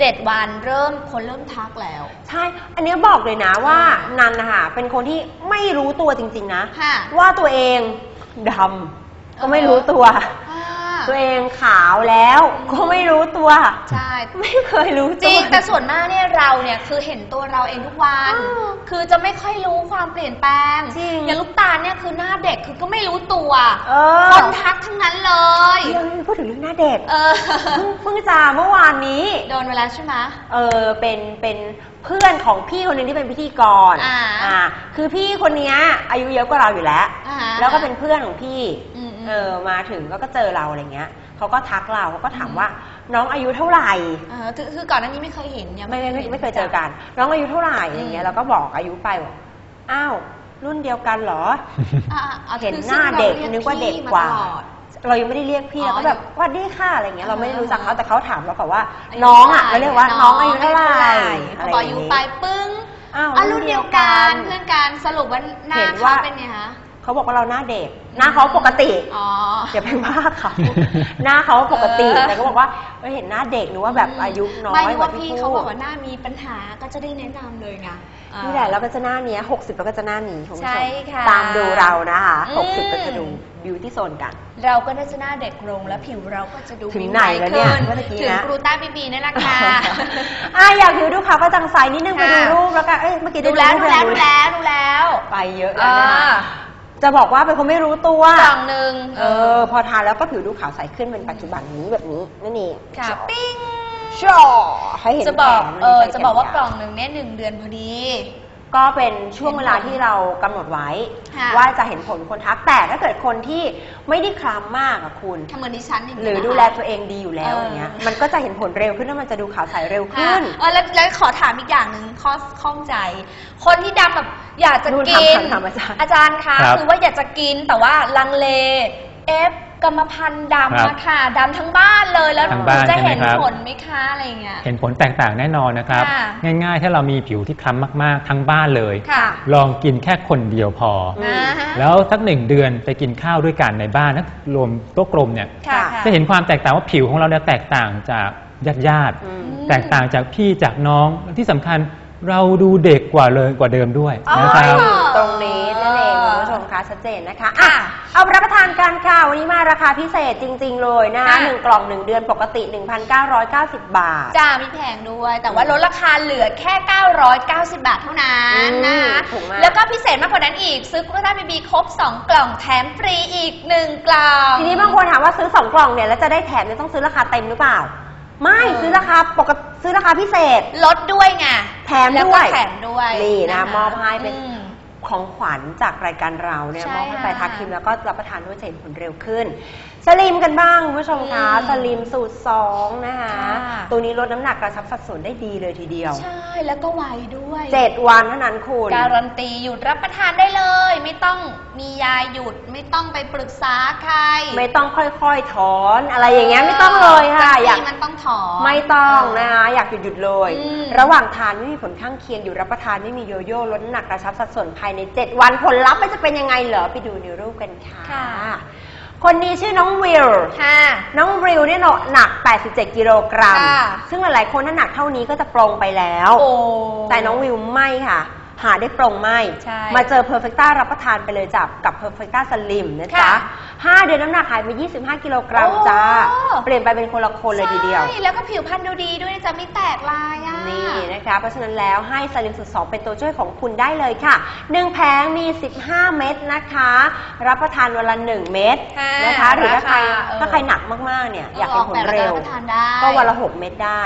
7 วันคนเริ่มทักแล้วใช่อันนี้บอกเลยนะว่านันนะคะเป็นคนที่ไม่รู้ตัวจริงๆนะว่าตัวเองดำก็ไม่รู้ตัวตัวเองขาวแล้วก็ไม่รู้ตัวใช่ไม่เคยรู้จริงแต่ส่วนมากเนี่ยเราเนี่ยคือเห็นตัวเราเองทุกวันคือจะไม่ค่อยรู้ความเปลี่ยนแปลงอย่างลูกตาลเนี่ยคือหน้าเด็กคือก็ไม่รู้ตัวคนทักทั้งนั้นเลยพูดถึงเรื่องหน้าเด็กเพิ่งจะเมื่อวานนี้โดนเวลาใช่ไหมเป็นเพื่อนของพี่คนนึงที่เป็นพิธีกรคือพี่คนนี้อายุเยอะกว่าเราอยู่แล้วแล้วก็เป็นเพื่อนของพี่มาถึงก็เจอเราอะไรเงี้ยเขาก็ทักเราเขาก็ถามว่าน้องอายุเท่าไหร่คือก่อนหน้านี้ไม่เคยเห็นเนี่ยไม่เคยเจอกันน้องอายุเท่าไหร่อะไรเงี้ยเราก็บอกอายุไปบอกอ้าวรุ่นเดียวกันเหรอเห็นหน้าเด็กนึกว่าเด็กกว่าเรายังไม่ได้เรียกพี่เราก็แบบวัดดีค่ะอะไรเงี้ยเราไม่ได้รู้จักเขาแต่เขาถามเราก่อนว่าน้องเราเรียกว่าน้องอายุเท่าไหร่เขาบอกอายุไปปึ้งรุ่นเดียวกันเพื่อนกันสรุปว่าหน้าเขาเป็นไงคะเขาบอกว่าเราหน้าเด็กหน้าเขาปกติอย่าไปว่าเขาหน้าเขาปกติแต่ก็บอกว่าเห็นหน้าเด็กหรือว่าแบบอายุน้อยกว่าพี่เขาบอกว่าหน้ามีปัญหาก็จะได้แนะนำเลยไงนี่แหละแล้วก็จะหน้านี้60แล้วก็จะหน้านี้คุณผู้ชมตามดูเรานะคะ60ก็จะดูบิวตี้โซนกันเราก็ได้จะหน้าเด็กลงและผิวเราก็จะดูถึงไหนแล้วเนี่ยถึงกรูต้าบีบีนี่แหละค่ะอยากผิวดูขาวก็จังใสนิดนึงไปดูรูปแล้วกันเมื่อกี้ดูแล้วไปเยอะแล้วนะคะจะบอกว่าเป็นคนไม่รู้ตัวกล่องนึงพอทานแล้วก็ผิวดูขาวใสขึ้นเป็นปัจจุบันนี้แบบนี้นั่นเองค่ะปิ้งชอให้เห็นจะบอกว่ากล่องนึงเนี่ย1 เดือนพอดีก็เป็นช่วงเวลาที่เรากำหนดไว้ว่าจะเห็นผลคนทักแต่ถ้าเกิดคนที่ไม่ได้คล้ำมากอะคุณเหมือนดิฉันหรือดูแลตัวเองดีอยู่แล้วอย่างเงี้ยมันก็จะเห็นผลเร็วขึ้นแล้วมันจะดูขาวใสเร็วขึ้นแล้วขอถามอีกอย่างหนึ่งข้องใจคนที่ดำแบบอยากจะกินอาจารย์คะคือว่าอยากจะกินแต่ว่าลังเลกรรมพันธุ์ดำมาค่ะดำทั้งบ้านเลยแล้วจะเห็นผลไหมคะอะไรเงี้ยเห็นผลแตกต่างแน่นอนนะครับง่ายๆถ้าเรามีผิวที่คล้ำมากๆทั้งบ้านเลยลองกินแค่คนเดียวพอแล้วสัก1 เดือนไปกินข้าวด้วยกันในบ้านนะรวมโต๊ะกลมเนี่ยจะเห็นความแตกต่างว่าผิวของเราเนี่ยแตกต่างจากญาติแตกต่างจากพี่จากน้องที่สำคัญเราดูเด็กกว่าเดิมด้วยนะครับตรงนี้นั่นเองคุณผู้ชมคะชัดเจนนะคะเอารับประทานกันค่ะวันนี้มาราคาพิเศษจริงๆเลยนะคะ1 กล่อง 1 เดือนปกติ 1,990 บาทจ้าไม่แพงด้วยแต่ว่าลดราคาเหลือแค่990 บาทเท่านั้นนะคะแล้วก็พิเศษมากกว่านั้นอีกซื้อกลูต้าบีบีครบ2 กล่องแถมฟรีอีก1 กล่องทีนี้บางคนถามว่าซื้อ2 กล่องเนี่ยแล้วจะได้แถมเนี่ยต้องซื้อราคาเต็มหรือเปล่าไม่ซื้อราคาปกติซื้อราคาพิเศษลดด้วยไงแถมด้วยนี่นะมอบให้เป็นของขวัญจากรายการเราเนี่ยมอบให้ไปทาครีมแล้วก็รับประทานด้วยจะเห็นผลเร็วขึ้นสลิมกันบ้างคุณผู้ชมคะสลิมสูตร2นะคะตัวนี้ลดน้ำหนักกระชับสัดส่วนได้ดีเลยทีเดียวใช่แล้วก็ไวด้วย 7 วันเท่านั้นคุณการันตีหยุดรับประทานได้เลยไม่ต้องมียาหยุดไม่ต้องไปปรึกษาใครไม่ต้องค่อยๆถอนอะไรอย่างเงี้ยไม่ต้องเลยค่ะอยากมันต้องถอนไม่ต้องนะคะอยากหยุดเลยระหว่างทานไม่มีผลข้างเคียงอยู่รับประทานไม่มีโยโย่ลดน้ำหนักกระชับสัดส่วนภายใน7 วันผลลัพธ์มันจะเป็นยังไงเหรอไปดูในรูปกันค่ะคนนี้ชื่อน้องวิลน้องวิลเนี่ยหนัก87 กิโลกรัมซึ่งหลายๆคนถ้าหนักเท่านี้ก็จะปรงไปแล้วแต่น้องวิลไม่ค่ะหาได้ปรงไม่มาเจอ Perfecta รับประทานไปเลยจับกับ Perfecta Slim นะจ๊ะ5 เดือนน้ำหนักหายไป25 กิโลกรัมจ้าเปลี่ยนไปเป็นคนละคนเลยทีเดียวใช่แล้วก็ผิวพรรณดูดีด้วยจะไม่แตกลายนี่นะคะเพราะฉะนั้นแล้วให้ Slim สูตร 2เป็นตัวช่วยของคุณได้เลยค่ะ1 แผงมี15 เม็ดนะคะรับประทานวันละ1 เม็ดนะคะหรือถ้าใครหนักมากๆเนี่ยอยากเห็นผลเร็วก็วันละ6 เม็ดได้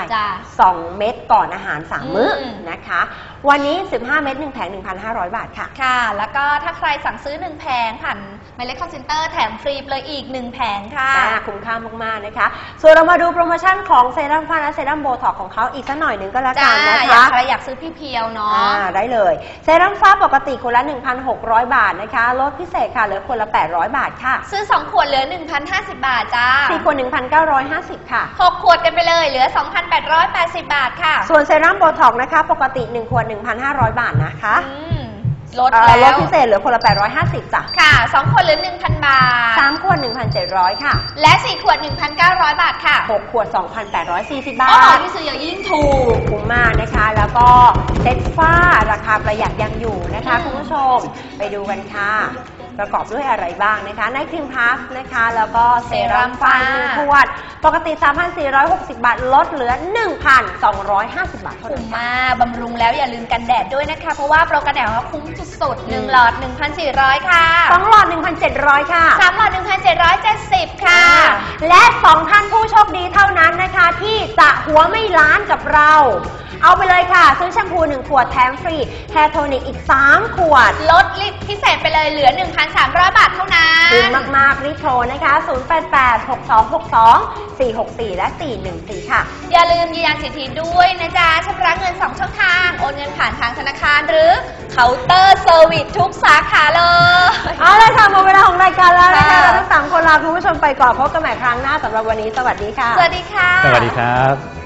2 เม็ดก่อนอาหาร3 มื้อนะคะวันนี้15 เม็ด1 แผง 1,500 บาทค่ะค่ะแล้วก็ถ้าใครสั่งซื้อ1 แผงผ่านหมายเลข call center แถมฟรีเลยอีก1 แผงค่ะคุ้มค่ามากๆนะคะส่วนเรามาดูโปรโมชั่นของเซรั่มฟ้าและเซรั่มโบท็อกของเขาอีกสักหน่อยหนึ่งก็แล้วกันนะคะใครอยากซื้อพี่เพียวเนาะได้เลยเซรั่มฟ้าปกติคนละ 1,600 บาทนะคะลดพิเศษค่ะเหลือคนละ800 บาทค่ะซื้อ2 ขวดเหลือ 1,050 บาทจ้า 4 ขวด 1,950 ค่ะ 6 ขวดกันไปเลยเหลือ 2,880 บาทค่ะส่วนเซรั่มโบท็อกนะคะปกติ1 ขวด 1,500 บาทนะคะลดแล้วลดพิเศษเหลือคนละ850จ้ะค่ะ2ขวดเหลือ 1,000 บาท 3ขวด 1,700 ค่ะและ4ขวด 1,900 บาทค่ะ 6ขวด 2,840 บาทโอ้โหพี่ซื้ออย่างยิ่งถูกคุ้มมากนะคะแล้วก็เซ็ตฝ้าราคาประหยัดยังอยู่นะคะคุณผู้ชมไปดูกันค่ะประกอบด้วยอะไรบ้างนะคะไนท์ครีมพลัสนะคะแล้วก็เซรั่มฝ้า1ขวดปกติ 3,460 บาทลดเหลือ 1,250 บาทเท่านั้นคุ้มมากบำรุงแล้วอย่าลืมกันแดดด้วยนะคะเพราะว่าโปรกันแดดเขาคุ้มสุดๆ1หลอด 1,400 ค่ะ 2หลอด 1,700 ค่ะ 3หลอด 1,770 ค่ะและ2ท่านผู้โชคดีเท่านั้นนะคะที่จะหัวไม่ล้านกับเราเอาไปเลยค่ะซื้อแชมพู1ขวดแถมฟรีแฮร์โทนิกอีก3ขวดลดลิตรพิเศษไปเลยเหลือ 1,300 บาทเท่านั้นคุ้มมากๆรีบโทรนะคะ0886262464และ414ค่ะอย่าลืมยืนยันสิทธิด้วยนะจ๊ะชำระเงิน2ช่องทางโอนเงินผ่านทางธนาคารหรือเคาน์เตอร์เซอร์วิสทุกสาขาเลยเอาเลยค่ะหมดเวลาของรายการแล้วนะคะเราทั้ง3คนลาคุณผู้ชมไปก่อนพบกันใหม่ครั้งหน้าสำหรับวันนี้สวัสดีค่ะสวัสดีค่ะสวัสดีครับ